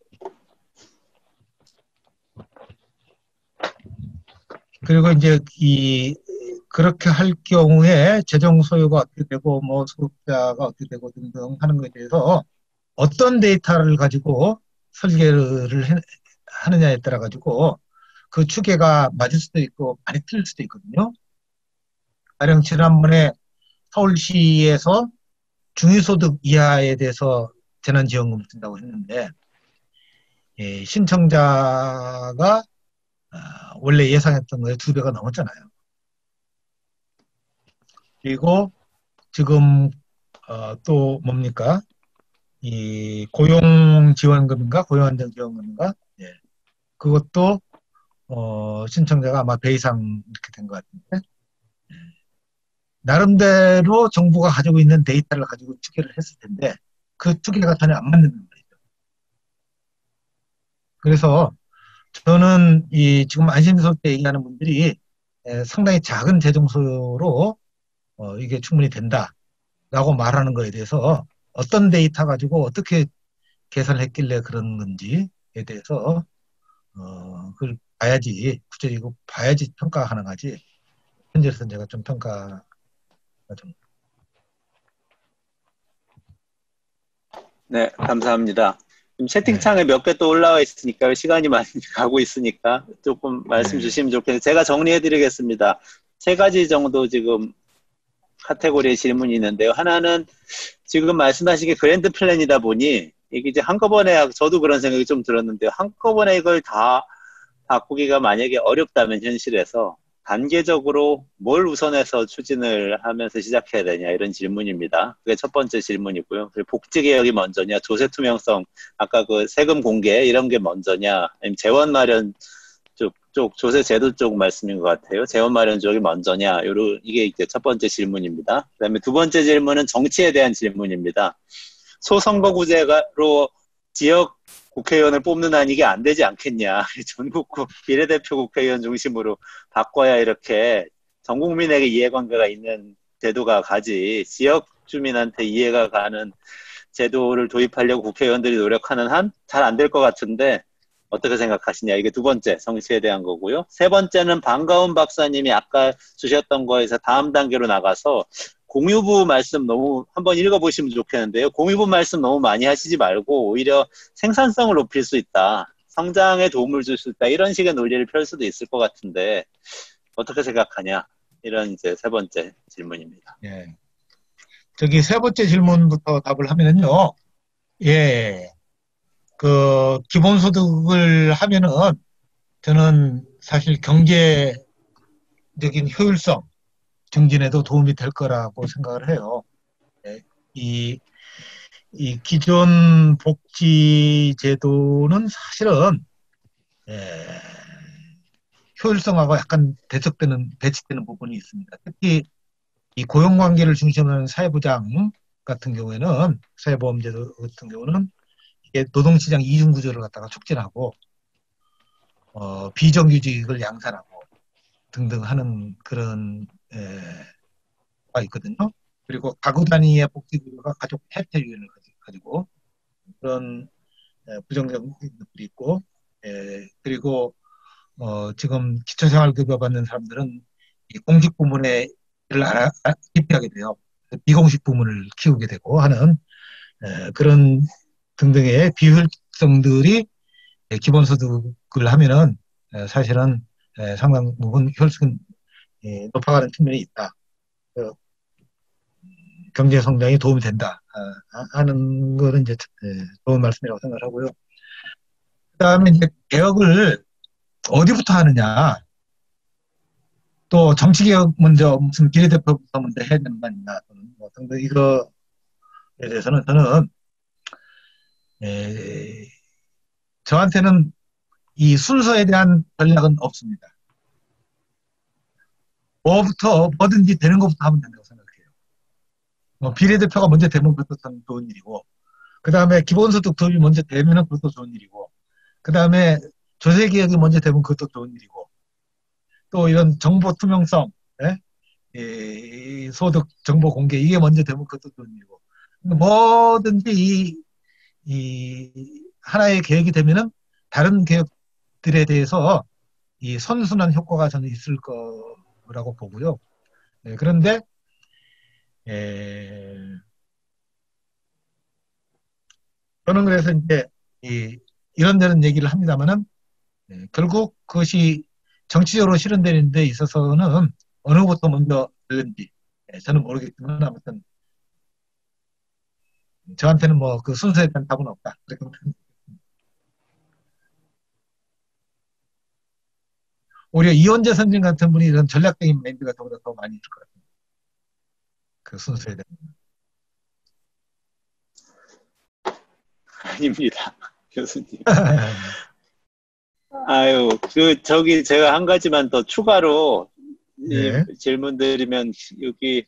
그리고 이제 이 그렇게 할 경우에 재정 소요가 어떻게 되고 뭐 소득자가 어떻게 되고 등등 하는 것에 대해서 어떤 데이터를 가지고 설계를 해, 하느냐에 따라 가지고 그 추계가 맞을 수도 있고 많이 틀릴 수도 있거든요. 가령 지난번에 서울시에서 중위소득 이하에 대해서 재난지원금을 준다고 했는데 예, 신청자가 아, 원래 예상했던 거에 두 배가 넘었잖아요. 그리고 지금 어, 또 뭡니까? 이 고용지원금인가 고용안정지원금인가? 예. 그것도 어, 신청자가 아마 배 이상 이렇게 된 것 같은데 나름대로 정부가 가지고 있는 데이터를 가지고 추계를 했을 텐데 그 추계가 전혀 안 맞는 거예요. 그래서 저는 이 지금 안심소득세 얘기하는 분들이 에, 상당히 작은 재정 소요로 어, 이게 충분히 된다라고 말하는 거에 대해서 어떤 데이터 가지고 어떻게 계산을 했길래 그런 건지에 대해서 어, 그걸 봐야지 구체적으로 봐야지 평가가 가능하지. 현재로서는 제가 좀 평가가 좀. 네, 감사합니다. 지금 네. 채팅창에 몇 개 또 올라와 있으니까 시간이 많이 가고 있으니까 조금 말씀 네. 주시면 좋겠는데 제가 정리해드리겠습니다. 세 가지 정도 지금 카테고리의 질문이 있는데요. 하나는 지금 말씀하신 게 그랜드 플랜이다 보니 이게 이제 한꺼번에 저도 그런 생각이 좀 들었는데요. 한꺼번에 이걸 다 바꾸기가 만약에 어렵다면 현실에서 단계적으로 뭘 우선해서 추진을 하면서 시작해야 되냐 이런 질문입니다. 그게 첫 번째 질문이고요. 그리고 복지개혁이 먼저냐, 조세투명성, 아까 그 세금 공개 이런 게 먼저냐, 아니면 재원 마련 쪽, 쪽 조세 제도 쪽 말씀인 것 같아요. 재원 마련 쪽이 먼저냐, 요로 이게 이제 첫 번째 질문입니다. 그다음에 두 번째 질문은 정치에 대한 질문입니다. 소선거구제로 지역 국회의원을 뽑는 한 이게 안 되지 않겠냐. 전국구 비례대표 국회의원 중심으로 바꿔야 이렇게 전 국민에게 이해관계가 있는 제도가 가지 지역 주민한테 이해가 가는 제도를 도입하려고 국회의원들이 노력하는 한 잘 안 될 것 같은데 어떻게 생각하시냐. 이게 두 번째 정치에 대한 거고요. 세 번째는 반가운 박사님이 아까 주셨던 거에서 다음 단계로 나가서 공유부 말씀 너무 한번 읽어보시면 좋겠는데요. 공유부 말씀 너무 많이 하시지 말고 오히려 생산성을 높일 수 있다. 성장에 도움을 줄 수 있다. 이런 식의 논리를 펼 수도 있을 것 같은데 어떻게 생각하냐. 이런 이제 세 번째 질문입니다. 예. 저기 세 번째 질문부터 답을 하면은요. 예. 그 기본소득을 하면은 저는 사실 경제적인 효율성 증진에도 도움이 될 거라고 생각을 해요. 예. 이, 이 기존 복지 제도는 사실은 예, 효율성하고 약간 대척되는 배치되는 부분이 있습니다. 특히 이 고용관계를 중심으로 하는 사회보장 같은 경우에는 사회보험제도 같은 경우는 이게 노동시장 이중구조를 갖다가 촉진하고 어, 비정규직을 양산하고 등등 하는 그런 에, 가 있거든요. 그리고 가구 단위의 복지구조가 가족 혜택을 가지고 그런 부정적인 것들이 있고, 에, 그리고 어, 지금 기초생활급여 받는 사람들은 이 공식 부문에 일을 안 하- 아, 기피하게 돼요. 비공식 부문을 키우게 되고 하는 에, 그런 등등의 비효율성들이 에, 기본소득을 하면은 에, 사실은 에, 상당 부분 효율성이 에, 높아가는 측면이 있다. 그 경제 성장에 도움이 된다 아, 하는 거는 이제 에, 좋은 말씀이라고 생각을 하고요. 그다음에 이제 개혁을 어디부터 하느냐, 또 정치개혁 먼저 무슨 비례대표부터 먼저 해야 되는 거 아니냐, 또는 뭐 등등 이거에 대해서는 저는 에, 저한테는 이 순서에 대한 전략은 없습니다. 뭐부터 뭐든지 되는 것부터 하면 된다고 생각해요. 뭐 비례대표가 먼저 되면 그것도 참 좋은 일이고, 그 다음에 기본소득 도입이 먼저 되면 그것도 좋은 일이고, 그 다음에 조세개혁이 먼저 되면 그것도 좋은 일이고, 또 이런 정보 투명성, 예? 이 소득 정보 공개 이게 먼저 되면 그것도 좋은 일이고, 뭐든지 이, 이 하나의 계획이 되면은 다른 계획들에 대해서 이 선순환 효과가 저는 있을 거라고 보고요. 네, 그런데 에, 저는 그래서 이제 이, 이런저런 얘기를 합니다만은 예, 결국 그것이 정치적으로 실현되는 데 있어서는 어느 것부터 먼저 되는지 예, 저는 모르겠지만 아무튼 저한테는 뭐 그 순서에 대한 답은 없다. 그렇게 생각합니다. 오히려 이원재 선진 같은 분이 이런 전략적인 마인드가 저보다 더 많이 있을 것 같아요. 그 순서에 대한. 아닙니다, 교수님. 아유, 그, 저기, 제가 한 가지만 더 추가로 이 네. 질문 드리면, 여기,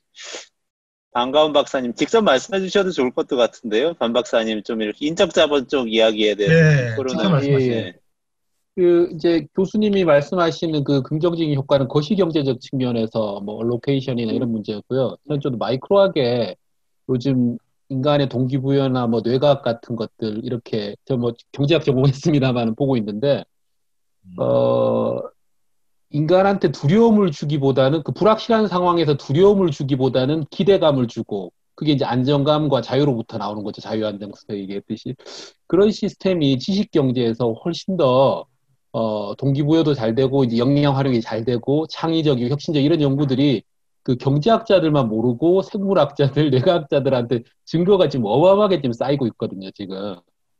반가운 박사님, 직접 말씀해 주셔도 좋을 것도 같은데요. 반 박사님, 좀 이렇게 인적자본 쪽 이야기에 대해서 네, 토론을. 직접 말씀하시죠. 예, 예. 그 이제 교수님이 말씀하시는 그 긍정적인 효과는 거시경제적 측면에서 뭐 로케이션이나 이런 문제였고요. 저는 좀 마이크로하게 요즘 인간의 동기부여나 뭐 뇌과학 같은 것들 이렇게 저 뭐 경제학 전공했습니다만 보고 있는데 어 인간한테 두려움을 주기보다는 그 불확실한 상황에서 두려움을 주기보다는 기대감을 주고 그게 이제 안정감과 자유로부터 나오는 거죠. 자유안정서 얘기했듯이 그런 시스템이 지식경제에서 훨씬 더 어, 동기부여도 잘 되고 이제 역량 활용이 잘 되고 창의적이고 혁신적 이런 연구들이 그 경제학자들만 모르고 생물학자들, 뇌과학자들한테 증거가 지금 어마어마하게 지금 쌓이고 있거든요. 지금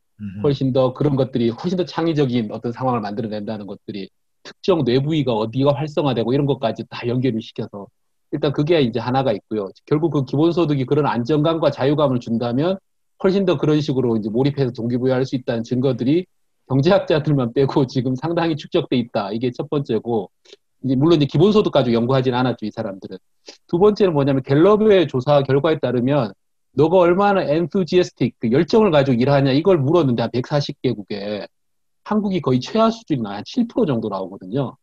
훨씬 더 그런 것들이 훨씬 더 창의적인 어떤 상황을 만들어낸다는 것들이 특정 뇌부위가 어디가 활성화되고 이런 것까지 다 연결을 시켜서 일단 그게 이제 하나가 있고요. 결국 그 기본소득이 그런 안정감과 자유감을 준다면 훨씬 더 그런 식으로 이제 몰입해서 동기부여할 수 있다는 증거들이 경제학자들만 빼고 지금 상당히 축적돼 있다. 이게 첫 번째고, 이제 물론 이제 기본소득 가지고 연구하진 않았죠, 이 사람들은. 두 번째는 뭐냐면 갤럽의 조사 결과에 따르면 너가 얼마나 enthusiastic, 그 열정을 가지고 일하냐 이걸 물었는데 한 백사십 개국에 한국이 거의 최하 수준이 한 칠 퍼센트 정도 나오거든요.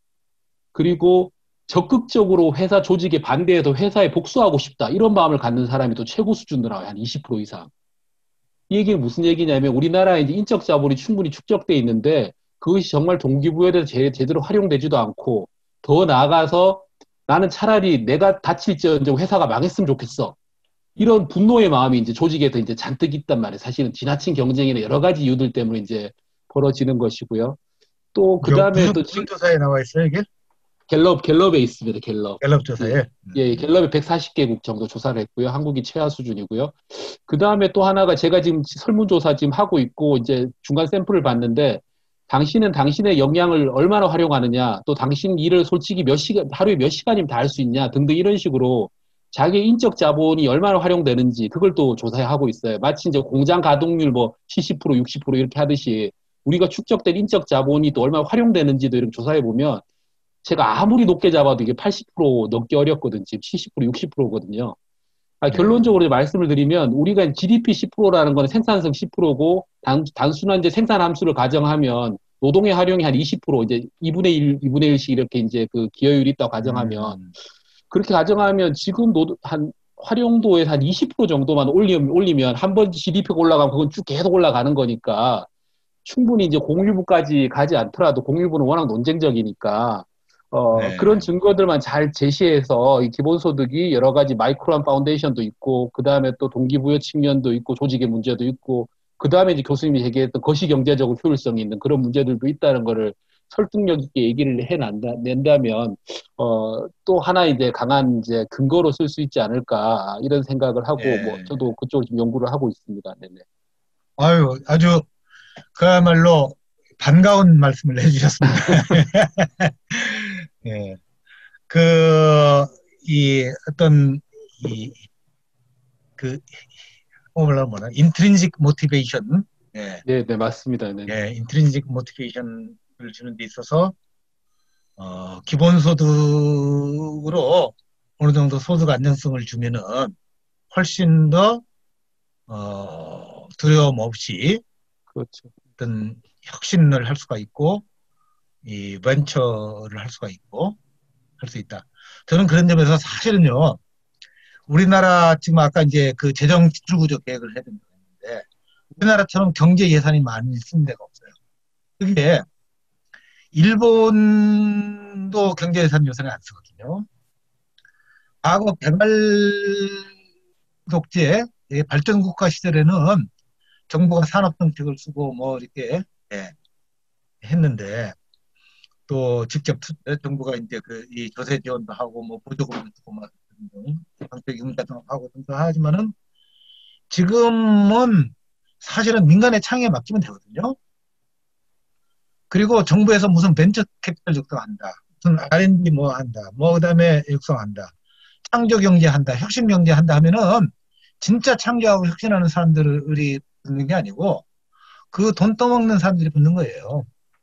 그리고 적극적으로 회사 조직에 반대해서 회사에 복수하고 싶다 이런 마음을 갖는 사람이 또 최고 수준으로 나와요. 한 이십 퍼센트 이상. 이 얘기는 무슨 얘기냐면 우리나라에 이제 인적 자본이 충분히 축적돼 있는데 그것이 정말 동기부여에 대해서 제, 제대로 활용되지도 않고 더 나아가서 나는 차라리 내가 다칠지언정 회사가 망했으면 좋겠어. 이런 분노의 마음이 이제 조직에서 이제 잔뜩 있단 말이에요. 사실은 지나친 경쟁이나 여러 가지 이유들 때문에 이제 벌어지는 것이고요. 또 그 다음에 무슨, 또 무슨 조사에 나와 있어요, 이게? 갤럽, 갤럽에 있습니다. 갤럽. 갤럽 조사에. 예, 예, 갤럽이 백사십 개국 정도 조사를 했고요. 한국이 최하 수준이고요. 그 다음에 또 하나가 제가 지금 설문조사 지금 하고 있고 이제 중간 샘플을 봤는데 당신은 당신의 역량을 얼마나 활용하느냐, 또 당신 일을 솔직히 몇 시간, 하루에 몇 시간이면 다 할 수 있냐 등등 이런 식으로 자기의 인적 자본이 얼마나 활용되는지 그걸 또 조사하고 있어요. 마치 이제 공장 가동률 뭐 칠십 퍼센트, 육십 퍼센트 이렇게 하듯이 우리가 축적된 인적 자본이 또 얼마나 활용되는지도 이렇게 조사해 보면 제가 아무리 높게 잡아도 이게 팔십 퍼센트 넘기 어렵거든요. 지금 칠십 퍼센트, 육십 퍼센트거든요. 아, 결론적으로 네. 말씀을 드리면 우리가 지디피 십 퍼센트라는 건 생산성 십 퍼센트고 단, 단순한 이제 생산 함수를 가정하면 노동의 활용이 한 이십 퍼센트 이제 이분의 일, 이분의 일씩 이렇게 이제 그 기여율이 있다고 가정하면 음. 그렇게 가정하면 지금 노, 한 활용도에 한 이십 퍼센트 정도만 올리면, 올리면 한 번 지디피가 올라가면 그건 쭉 계속 올라가는 거니까 충분히 이제 공유부까지 가지 않더라도 공유부는 워낙 논쟁적이니까 어, 네. 그런 증거들만 잘 제시해서 이 기본소득이 여러 가지 마이크로한 파운데이션도 있고 그 다음에 또 동기부여 측면도 있고 조직의 문제도 있고 그 다음에 이제 교수님이 제기했던 거시경제적으로 효율성이 있는 그런 문제들도 있다는 거를 설득력 있게 얘기를 해낸다면 어, 또 하나 이제 강한 이제 근거로 쓸 수 있지 않을까 이런 생각을 하고 예. 뭐 저도 그쪽으로 좀 연구를 하고 있습니다. 네네. 아유, 아주 그야말로 반가운 말씀을 해주셨습니다. 예. 그, 이, 어떤, 이, 그, 뭐라 뭐라, 인트린식 모티베이션. 예. 네, 네, 맞습니다. 네. 예, 인트린식 모티베이션을 주는 데 있어서, 어, 기본소득으로 어느 정도 소득 안정성을 주면은 훨씬 더, 어, 두려움 없이 그렇죠. 어떤 혁신을 할 수가 있고, 이 벤처를 할 수가 있고, 할 수 있다. 저는 그런 점에서 사실은요, 우리나라 지금 아까 이제 그 재정 지출구조 계획을 해야 된다고 했는데, 우리나라처럼 경제 예산이 많이 쓰는 데가 없어요. 그게 일본도 경제 예산 요새는 안 쓰거든요. 과거 개발 독재 발전 국가 시절에는 정부가 산업 정책을 쓰고 뭐 이렇게 예, 했는데 또 직접 투, 정부가 이제 그 이 조세 지원도 하고 뭐 보조금도 주고 막 방역 융자도 하고 등등 하지만은 지금은 사실은 민간의 창의에 맡기면 되거든요. 그리고 정부에서 무슨 벤처 캐피탈 육성한다, 무슨 알 앤 디 뭐 한다, 뭐 그다음에 육성한다, 창조 경제 한다, 혁신 경제 한다 하면은 진짜 창조하고 혁신하는 사람들이 붙는 게 아니고 그 돈 떠먹는 사람들이 붙는 거예요.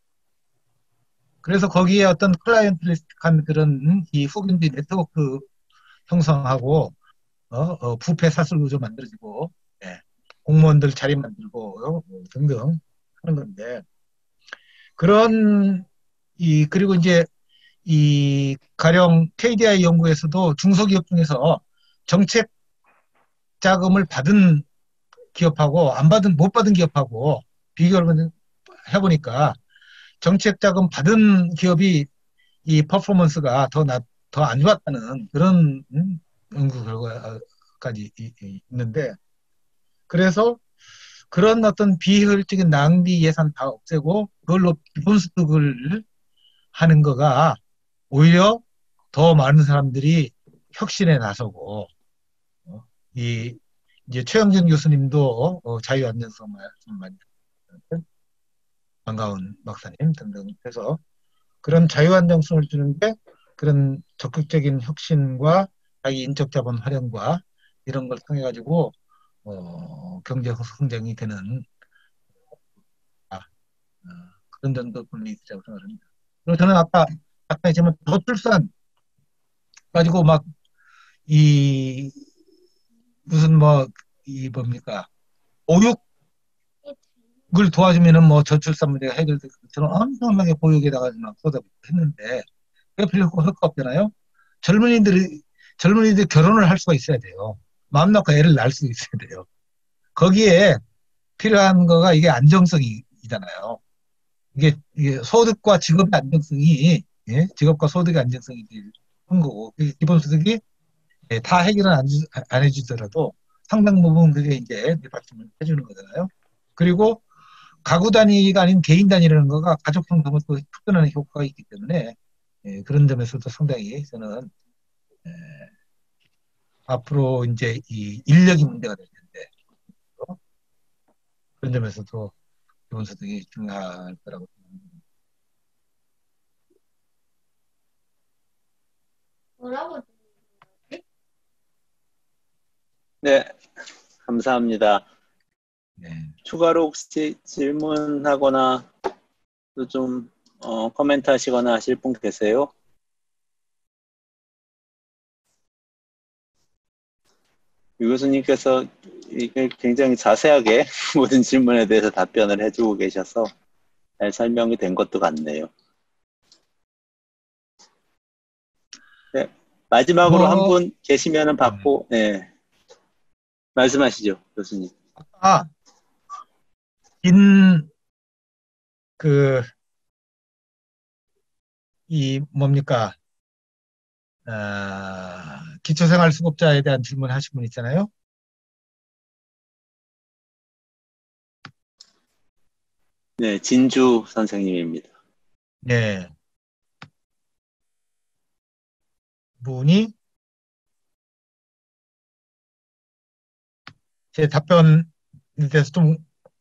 그래서 거기에 어떤 클라이언트리스틱한 그런 이 후견지 네트워크 형성하고 어, 어, 부패 사슬 구조 만들어지고 예, 공무원들 자리 만들고 어, 등등 하는 건데 그런 이 그리고 이제 이 가령 케이디아이 연구에서도 중소기업 중에서 정책 자금을 받은 기업하고 안 받은 못 받은 기업하고 비교를 해보니까 정책 자금 받은 기업이 이 퍼포먼스가 더 나, 더 안 좋았다는 그런 음, 연구 결과까지 이, 이, 있는데 그래서 그런 어떤 비효율적인 낭비 예산 다 없애고 그걸로 기본소득을 하는 거가 오히려 더 많은 사람들이 혁신에 나서고 어, 이 이제 최영준 교수님도 어, 자유안전성 말씀 많이 반가운 박사님 등등 해서 그런 자유안정성을 주는데 그런 적극적인 혁신과 자기 인적 자본 활용과 이런 걸 통해 가지고 어, 경제 성장이 되는 아, 어, 그런 점도 분명히 있다고 생각합니다. 그리고 저는 아까 아까 했지만 저출산 가지고 막 이 무슨 뭐 이 뭡니까 보육을 도와주면은 뭐 저출산 문제가 해결될 것처럼 엄청나게 보육에다가 막 쏟아했는데 그게 별로 효과 없잖아요. 젊은이들이 젊은이들 결혼을 할 수가 있어야 돼요. 마음 놓고 애를 낳을 수 있어야 돼요. 거기에 필요한 거가 이게 안정성이잖아요. 이게, 이게 소득과 직업의 안정성이 예? 직업과 소득의 안정성이 큰 거고 기본소득이 예, 다 해결은 안, 주, 안 해주더라도 상당 부분 그게 이제 밑받침을 해주는 거잖아요. 그리고 가구 단위가 아닌 개인 단위라는 거가 가족 형성을 또 촉진하는 효과가 있기 때문에 예, 그런 점에서도 상당히 저는 예, 앞으로 이제 이 인력이 문제가 될 텐데 어? 그런 점에서도 기본소득이 중요할 거라고 생각합니다. 뭐라고? 네, 감사합니다. 네. 추가로 혹시 질문하거나 또 좀 어, 코멘트 하시거나 하실 분 계세요? 유 교수님께서 이게 굉장히 자세하게 모든 질문에 대해서 답변을 해주고 계셔서 잘 설명이 된 것도 같네요. 네, 마지막으로 뭐, 한 분 계시면은 받고, 네. 말씀하시죠, 교수님. 아, 긴 그, 이, 뭡니까, 아, 기초생활수급자에 대한 질문 하신 분 있잖아요. 네, 진주 선생님입니다. 네. 분이 제 답변에 대해서 좀,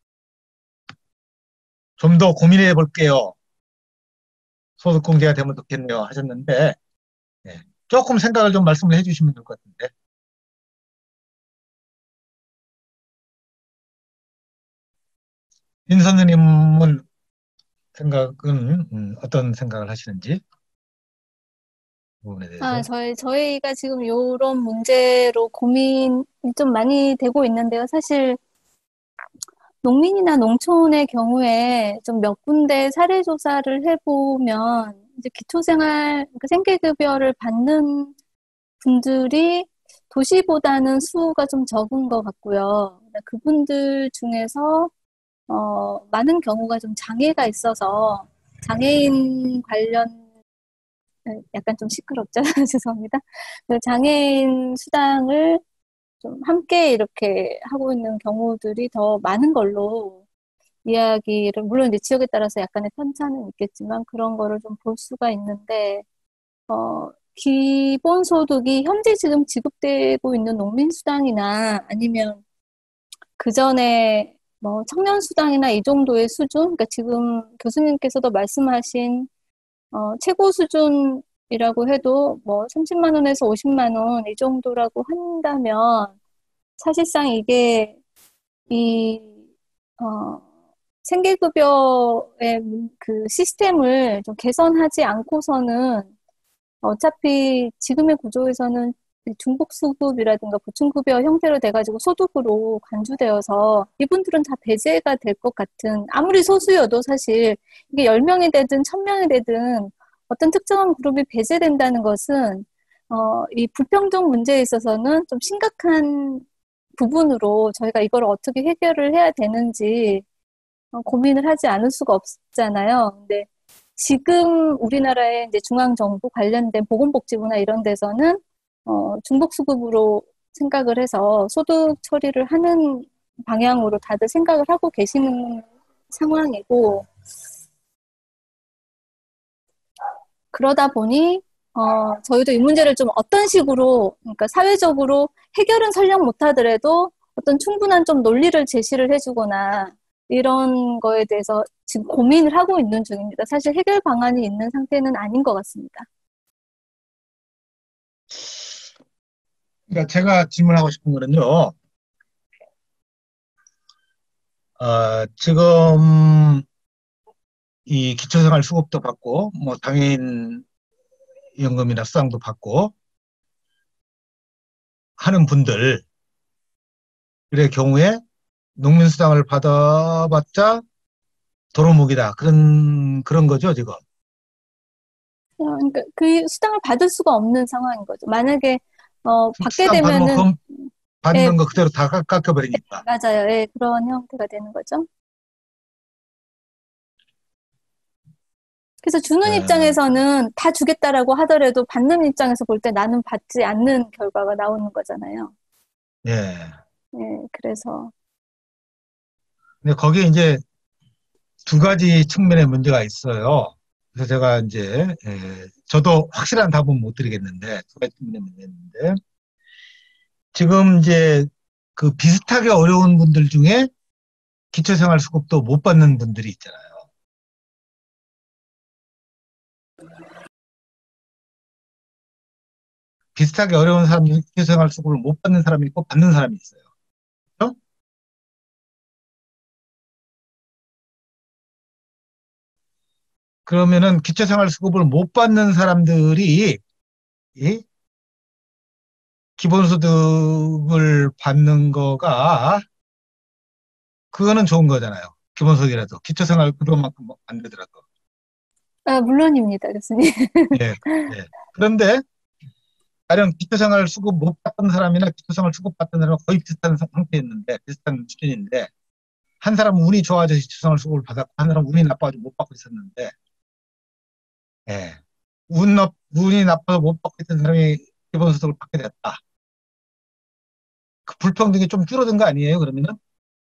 좀 더 고민해 볼게요. 소득공제가 되면 좋겠네요. 하셨는데, 네. 조금 생각을 좀 말씀을 해 주시면 될 것 같은데. 인 선생님은 생각은, 음, 어떤 생각을 하시는지, 그 부분에 아, 대해서. 저희, 저희가 지금 이런 문제로 고민이 좀 많이 되고 있는데요. 사실 농민이나 농촌의 경우에 좀 몇 군데 사례 조사를 해보면 이제 기초생활, 그 생계급여를 받는 분들이 도시보다는 수가 좀 적은 것 같고요. 그분들 중에서 어, 많은 경우가 좀 장애가 있어서 장애인 관련 약간 좀 시끄럽죠? 죄송합니다. 그 장애인 수당을 좀 함께 이렇게 하고 있는 경우들이 더 많은 걸로 이야기를, 물론 이제 지역에 따라서 약간의 편차는 있겠지만 그런 거를 좀 볼 수가 있는데, 어, 기본소득이 현재 지금 지급되고 있는 농민수당이나 아니면 그 전에 뭐 청년수당이나 이 정도의 수준, 그러니까 지금 교수님께서도 말씀하신 어, 최고 수준이라고 해도 뭐 삼십만 원에서 오십만 원 이 정도라고 한다면 사실상 이게 이 어, 생계급여의 그 시스템을 좀 개선하지 않고서는 어차피 지금의 구조에서는 중복수급이라든가 보충급여 형태로 돼가지고 소득으로 간주되어서 이분들은 다 배제가 될 것 같은, 아무리 소수여도 사실 이게 열 명이 되든 천 명이 되든 어떤 특정한 그룹이 배제된다는 것은 어, 이 불평등 문제에 있어서는 좀 심각한 부분으로 저희가 이걸 어떻게 해결을 해야 되는지 어, 고민을 하지 않을 수가 없잖아요. 근데 지금 우리나라의 이제 중앙정부 관련된 보건복지부나 이런 데서는 어, 중복수급으로 생각을 해서 소득 처리를 하는 방향으로 다들 생각을 하고 계시는 상황이고, 그러다 보니 어, 저희도 이 문제를 좀 어떤 식으로, 그러니까 사회적으로 해결은 설령 못하더라도 어떤 충분한 좀 논리를 제시를 해주거나 이런 거에 대해서 지금 고민을 하고 있는 중입니다. 사실 해결 방안이 있는 상태는 아닌 것 같습니다. 그러니까 제가 질문하고 싶은 거는요, 어, 지금 이 기초생활 수급도 받고, 뭐, 당인 연금이나 수당도 받고 하는 분들의 경우에 농민수당을 받아봤자 도루묵이다. 그런, 그런 거죠, 지금. 어, 그러니까 그 수당을 받을 수가 없는 상황인 거죠. 만약에 어, 받게 수당 받으면 되면은, 그 받는 예, 거 그대로 다 깎- 깎여버리니까. 맞아요. 예, 그런 형태가 되는 거죠. 그래서 주는 예, 입장에서는 다 주겠다라고 하더라도 받는 입장에서 볼 때 나는 받지 않는 결과가 나오는 거잖아요. 예. 예, 그래서 근데 거기에 이제 두 가지 측면의 문제가 있어요. 그래서 제가 이제, 예, 저도 확실한 답은 못 드리겠는데, 두 가지 측면의 문제인데, 지금 이제 그 비슷하게 어려운 분들 중에 기초생활수급도 못 받는 분들이 있잖아요. 비슷하게 어려운 사람 중에 기초생활수급을 못 받는 사람이 있고 받는 사람이 있어요. 그렇죠? 그러면은 기초생활수급을 못 받는 사람들이 이 기본소득을 받는 거가 그거는 좋은 거잖아요. 기본소득이라도 기초생활 그것만큼 안 되더라도. 아, 물론입니다, 교수님. 예, 예. 그런데 가령 기초생활수급 못 받던 사람이나 기초생활수급 받던 사람은 거의 비슷한 상태였는데 비슷한 수준인데 한 사람은 운이 좋아져서 기초생활수급을 받았고 한 사람은 운이 나빠가지고 못 받고 있었는데, 예. 운, 나- 운이 나빠서 못 받고 있던 사람이 기본소득을 받게 됐다. 그 불평등이 좀 줄어든 거 아니에요, 그러면은?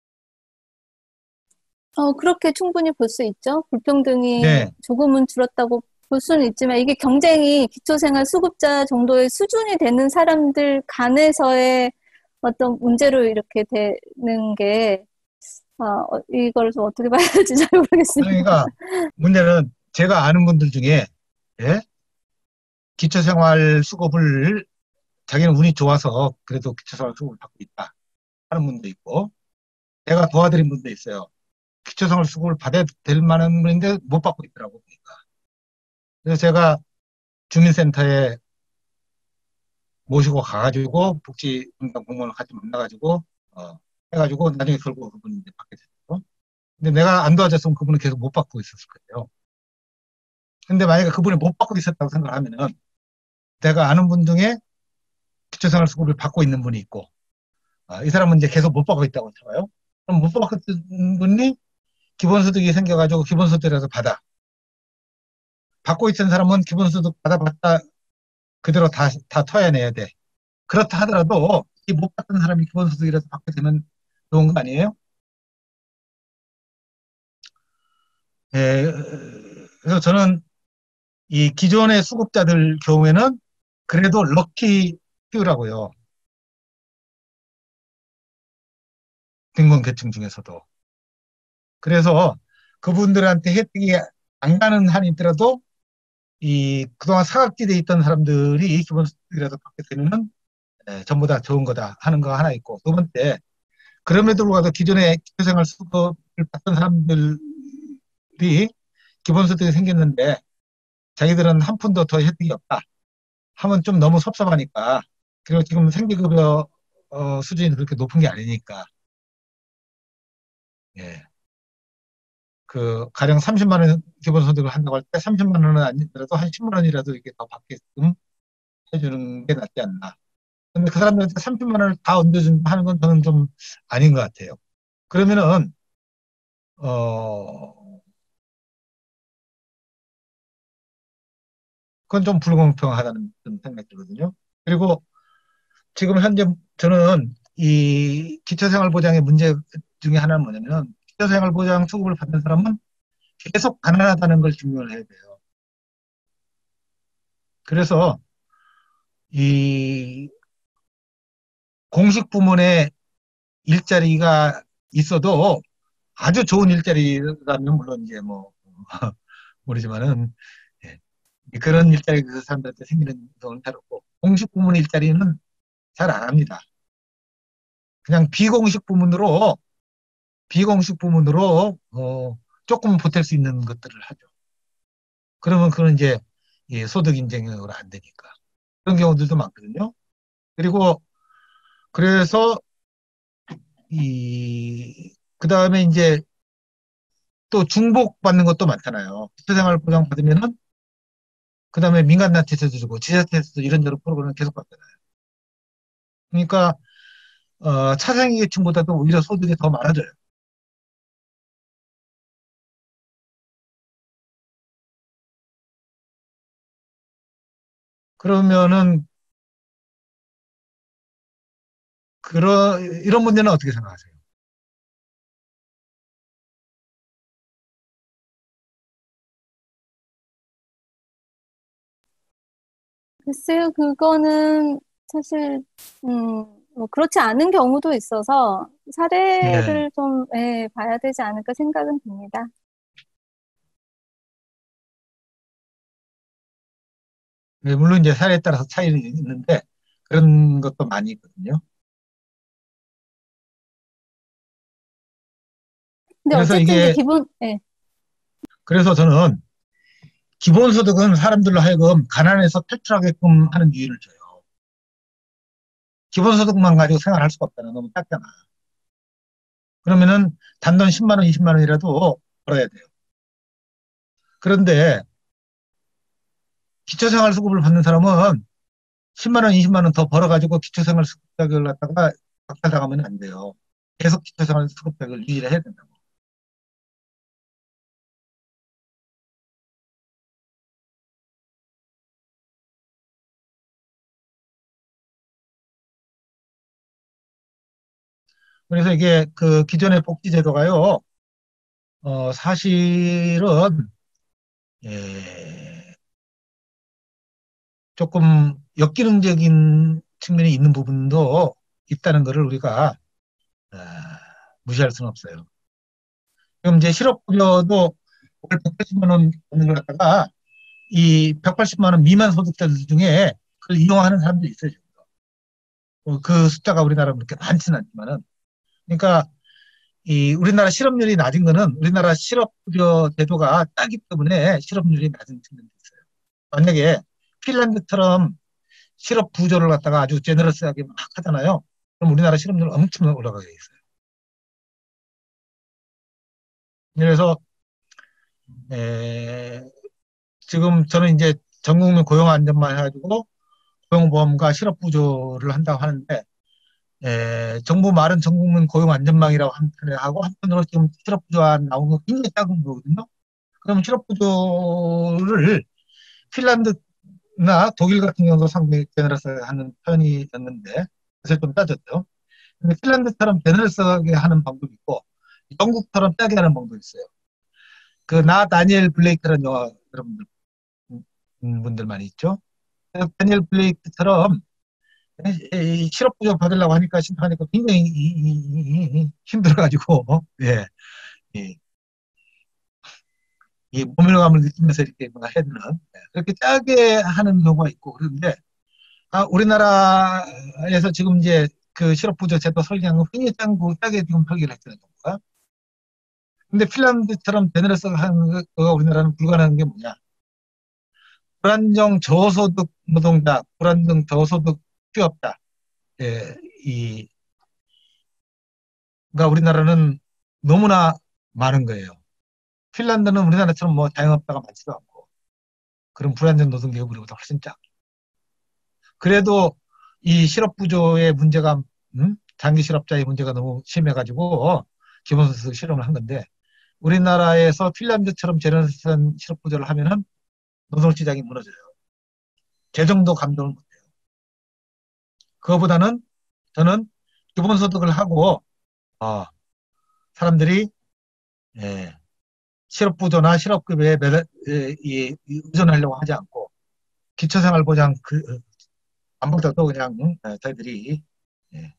어, 그렇게 충분히 볼 수 있죠. 불평등이 네. 조금은 줄었다고 볼 수는 있지만 이게 경쟁이 기초생활 수급자 정도의 수준이 되는 사람들 간에서의 어떤 문제로 이렇게 되는 게, 아, 어, 이걸 좀 어떻게 봐야 할지 잘 모르겠습니다. 그러니까 문제는 제가 아는 분들 중에, 예? 기초생활수급을 자기는 운이 좋아서 그래도 기초생활수급을 받고 있다 하는 분도 있고, 제가 도와드린 분도 있어요. 기초생활수급을 받아야 될 만한 분인데 못 받고 있더라고, 보니까. 그래서 제가 주민센터에 모시고 가가지고 복지분담 공무원을 같이 만나가지고 어, 해가지고 나중에 결국 그분이 이제 받게 됐고, 근데 내가 안 도와줬으면 그분은 계속 못 받고 있었을 거예요. 근데 만약에 그분이 못 받고 있었다고 생각하면은 내가 아는 분 중에 기초생활수급을 받고 있는 분이 있고, 아, 이 사람은 이제 계속 못 받고 있다고 쳐봐요. 그럼 못 받고 있는 분이 기본소득이 생겨가지고 기본소득이라도 받아. 받고 있던 사람은 기본소득 받아봤다 그대로 다, 다 토해내야 돼. 그렇다 하더라도 이 못 받던 사람이 기본소득이라도 받게 되면 좋은 거 아니에요? 예, 그래서 저는 이 기존의 수급자들 경우에는 그래도 럭키 퓨라고요. 빈곤계층 중에서도. 그래서 그분들한테 혜택이 안 가는 한이 있더라도 이 그동안 사각지대에 있던 사람들이 기본소득이라도 받게 되면은 예, 전부 다 좋은 거다 하는 거 하나 있고, 두 번째, 그럼에도 불구하고 기존에 기초생활 수급을 받던 사람들이 기본소득이 생겼는데 자기들은 한 푼도 더 혜택이 없다 하면 좀 너무 섭섭하니까, 그리고 지금 생계급여 어, 수준이 그렇게 높은 게 아니니까, 예. 그 가령 삼십만 원 기본소득을 한다고 할 때 삼십만 원은 아니더라도 한 십만 원이라도 이렇게 더 받게끔 해주는 게 낫지 않나. 근데 그 사람들한테 삼십만 원을 다 얹어준다 하는 건 저는 좀 아닌 것 같아요. 그러면은 어 그건 좀 불공평하다는 생각이 들거든요. 그리고 지금 현재 저는 이 기초생활보장의 문제 중에 하나는 뭐냐면, 기초생활보장 수급을 받는 사람은 계속 가난하다는 걸 증명을 해야 돼요. 그래서 이 공식 부문의 일자리가 있어도 아주 좋은 일자리라면 물론 이제 뭐 모르지만은, 예, 그런 일자리가 그 사람들한테 생기는 경우는 다르고, 공식 부문 일자리는 잘 안 합니다. 그냥 비공식 부문으로 비공식 부문으로 어, 조금 보탤 수 있는 것들을 하죠. 그러면 그건 이제 예, 소득 인정으로 안 되니까 그런 경우들도 많거든요. 그리고 그래서 이 그다음에 이제 또 중복 받는 것도 많잖아요. 기초생활 보장 받으면은 그다음에 민간단체에서도 주고 지자체에서도 이런저런 프로그램을 계속 받잖아요. 그러니까 어, 차상위계층보다도 오히려 소득이 더 많아져요. 그러면은 그런 이런 문제는 어떻게 생각하세요? 글쎄요, 그거는 사실, 음, 뭐 그렇지 않은 경우도 있어서 예. 사례를 좀, 예, 봐야 되지 않을까 생각은 듭니다. 예, 물론 이제 사례에 따라서 차이는 있는데 그런 것도 많이 있거든요. 근데 그래서 어쨌든 이제 이게 기본, 예, 그래서 저는 기본소득은 사람들로 하여금 가난에서 탈출하게끔 하는 유인을 줘요. 기본소득만 가지고 생활할 수가 없잖아. 너무 작잖아. 그러면은 단돈 십만 원, 이십만 원이라도 벌어야 돼요. 그런데 기초생활수급을 받는 사람은 십만 원, 이십만 원 더 벌어가지고 기초생활수급자를 갖다가 박탈당하면 안 돼요. 계속 기초생활 수급액을 유지를 해야 된다고. 그래서 이게 그 기존의 복지제도가요, 어, 사실은, 예, 조금 역기능적인 측면이 있는 부분도 있다는 것을 우리가 아, 무시할 수는 없어요. 그럼 이제 실업급여도 월 백팔십만 원 받는 걸 갖다가 이 백팔십만 원 미만 소득자들 중에 그걸 이용하는 사람들이 있어요. 어, 그 숫자가 우리나라는 그렇게 많지는 않지만은. 그러니까 이 우리나라 실업률이 낮은 거는 우리나라 실업급여 제도가 짜기 때문에 실업률이 낮은 측면이 있어요. 만약에 핀란드처럼 실업 부조를 갖다가 아주 제너러스하게 막 하잖아요. 그럼 우리나라 실업률 엄청 올라가게 있어요. 그래서 에, 지금 저는 이제 전국민 고용 안전만 해가지고 고용보험과 실업 부조를 한다고 하는데 에, 정부 말은 전국민 고용 안전망이라고 한편에 하고 한편으로 지금 실업 부조가 나온 거 굉장히 작은 거거든요. 그럼 실업 부조를 핀란드나 독일 같은 경우도 상당히 제너러스 하는 편이었는데 그래서 좀 따졌죠. 근데 핀란드처럼 제너러스하게 하는 방법이 있고 영국처럼 짜게 하는 방법이 있어요. 그 나 다니엘 블레이크라는 영화 여러분들 음, 분들 많이 있죠. 그래서 다니엘 블레이크처럼 이 실업 부조 받으려고 하니까 신청하니까 굉장히 이, 이, 이, 이, 힘들어가지고 예, 예, 이 모멸감을 느끼면서 이렇게 뭐 해야 되는 예, 그렇게 짜게 하는 경우가 있고 그런데 아, 우리나라에서 지금 이제 그 실업 부조 제도 설계한 거 굉장히 짠고 짜게 지금 설계를 했잖아요. 정부가. 근데 핀란드처럼 제너러스 하는 거가 우리나라는 불가능한 게 뭐냐? 불안정 저소득 노동자, 불안정 저소득 취업자, 예, 이, 가 우리나라는 너무나 많은 거예요. 핀란드는 우리나라처럼 뭐 자영업자가 많지도 않고, 그런 불안정 노동 기업으로보다 훨씬 작고. 그래도 이 실업부조의 문제가, 음? 장기 실업자의 문제가 너무 심해가지고, 기본소득 실험을 한 건데, 우리나라에서 핀란드처럼 제너러스한 실업부조를 하면은 노동시장이 무너져요. 재정도 감당을 못해요. 그거보다는 저는 기본소득을 하고 어, 사람들이 예, 실업부조나 실업급여에 매달, 예, 예, 의존하려고 하지 않고 기초생활보장 그, 안 받아도 그냥 응? 예, 저희들이 예,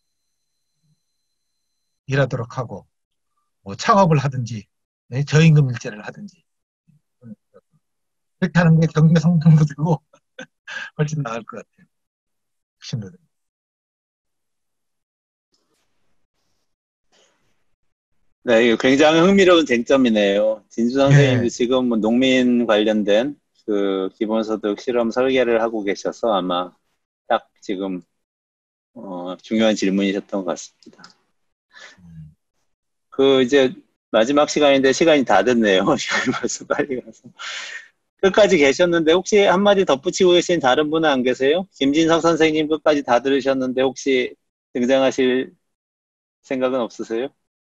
일하도록 하고 뭐 창업을 하든지 예, 저임금 일제를 하든지 그렇게 하는 게 경제 성장도 되고 훨씬 나을 것 같아요. 신도들. 네, 이거 굉장히 흥미로운 쟁점이네요. 진주 선생님도 예. 지금 뭐 농민 관련된 그 기본소득 실험 설계를 하고 계셔서 아마 딱 지금 어, 중요한 질문이셨던 것 같습니다. 그 이제 마지막 시간인데 시간이 다 됐네요. 시간이 벌써 빨리 가서. 끝까지 계셨는데 혹시 한마디 덧붙이고 계신 다른 분은 안 계세요? 김진석 선생님 끝까지 다 들으셨는데 혹시 등장하실 생각은 없으세요?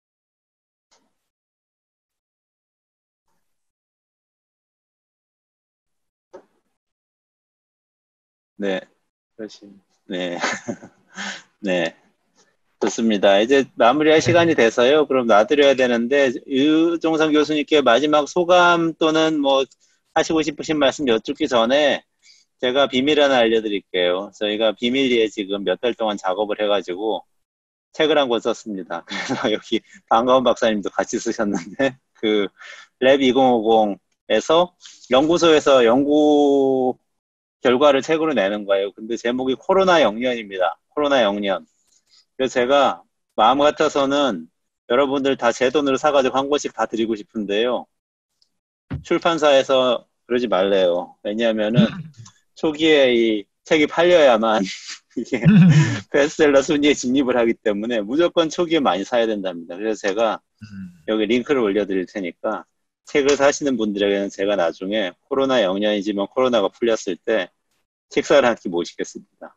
네, 그러시. 네, 네, 좋습니다. 이제 마무리할 시간이 돼서요. 그럼 놔드려야 되는데 유종성 교수님께 마지막 소감 또는 뭐 하시고 싶으신 말씀 여쭙기 전에 제가 비밀 하나 알려드릴게요. 저희가 비밀리에 지금 몇 달 동안 작업을 해가지고 책을 한 권 썼습니다. 그래서 여기 반가운 박사님도 같이 쓰셨는데 그 랩 이천오십에서 연구소에서 연구 결과를 책으로 내는 거예요. 근데 제목이 코로나 영년입니다. 코로나 영년. 그래서 제가 마음 같아서는 여러분들 다 제 돈으로 사가지고 한 권씩 다 드리고 싶은데요. 출판사에서 그러지 말래요. 왜냐하면은 초기에 이 책이 팔려야만 이게 베스트셀러 순위에 진입을 하기 때문에 무조건 초기에 많이 사야 된답니다. 그래서 제가 여기 링크를 올려드릴 테니까 책을 사시는 분들에게는 제가 나중에 코로나 영년이지만 코로나가 풀렸을 때 식사를 한 끼 모시겠습니다.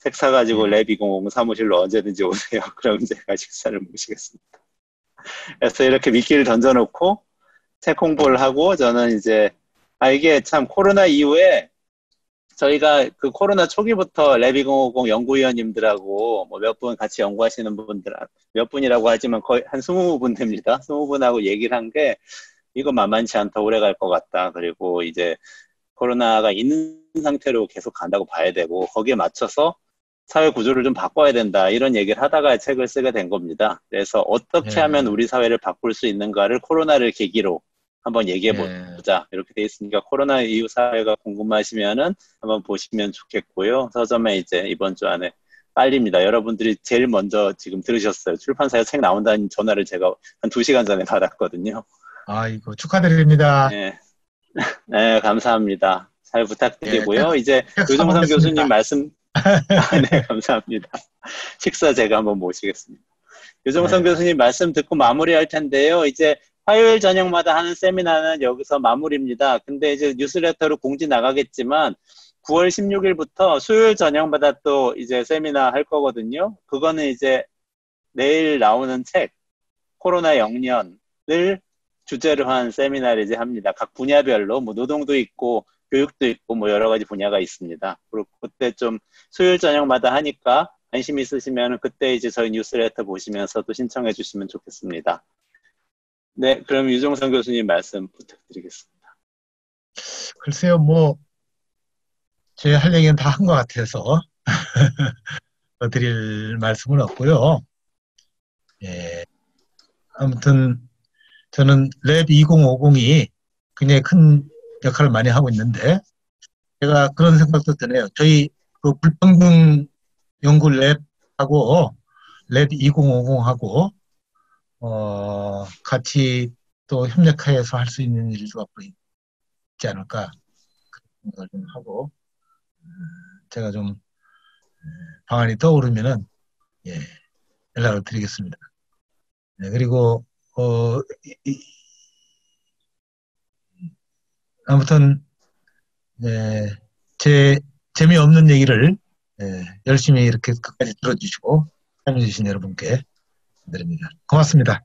책 사가지고 네. 랩 이공오공 사무실로 언제든지 오세요. 그럼 제가 식사를 모시겠습니다. 그래서 이렇게 미끼를 던져놓고 책 홍보를 하고 저는 이제 아 이게 참 코로나 이후에 저희가 그 코로나 초기부터 랩 이공오공 연구위원님들하고 뭐 몇 분 같이 연구하시는 분들 몇 분이라고 하지만 거의 한 스무 분 됩니다. 스무 분하고 얘기를 한 게 이거 만만치 않다 오래 갈 것 같다. 그리고 이제 코로나가 있는 상태로 계속 간다고 봐야 되고 거기에 맞춰서 사회 구조를 좀 바꿔야 된다 이런 얘기를 하다가 책을 쓰게 된 겁니다. 그래서 어떻게 예. 하면 우리 사회를 바꿀 수 있는가를 코로나를 계기로 한번 얘기해 예. 보자 이렇게 돼 있으니까 코로나 이후 사회가 궁금하시면은 한번 보시면 좋겠고요. 서점에 이제 이번 주 안에 빨립니다. 여러분들이 제일 먼저 지금 들으셨어요. 출판사에 책 나온다는 전화를 제가 한 두 시간 전에 받았거든요. 아이고 축하드립니다. 네, 네 감사합니다. 잘 부탁드리고요. 예, 이제 책 유종선 사먹겠습니다. 교수님 말씀 아, 네, 감사합니다. 식사 제가 한번 모시겠습니다. 유종선 네. 교수님 말씀 듣고 마무리할 텐데요. 이제 화요일 저녁마다 하는 세미나는 여기서 마무리입니다. 근데 이제 뉴스레터로 공지 나가겠지만 구월 십육일부터 수요일 저녁마다 또 이제 세미나 할 거거든요. 그거는 이제 내일 나오는 책 코로나 영년을 주제로 한 세미나를 이제 합니다. 각 분야별로 뭐 노동도 있고 교육도 있고 뭐 여러 가지 분야가 있습니다. 그리고 그때 좀 수요일 저녁마다 하니까 관심 있으시면 그때 이제 저희 뉴스레터 보시면서 또 신청해 주시면 좋겠습니다. 네, 그럼 유종선 교수님 말씀 부탁드리겠습니다. 글쎄요, 뭐, 제 할 얘기는 다 한 것 같아서 더 드릴 말씀은 없고요. 예, 아무튼 저는 랩 이공오공이 굉장히 큰 역할을 많이 하고 있는데 제가 그런 생각도 드네요. 저희 그 불평등 연구 랩하고 랩 이공오공하고 어, 같이 또 협력해서 할 수 있는 일도 앞으로 있지 않을까 그런 생각을 좀 하고 제가 좀 방안이 떠오르면은 예, 연락을 드리겠습니다. 네, 그리고 어, 이, 이, 아무튼 네, 제 재미없는 얘기를 예, 열심히 이렇게 끝까지 들어주시고 참여해주신 여러분께 드립니다. 고맙습니다.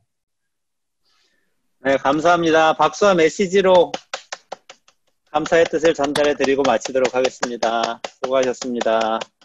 네, 감사합니다. 박수와 메시지로 감사의 뜻을 전달해 드리고 마치도록 하겠습니다. 수고하셨습니다.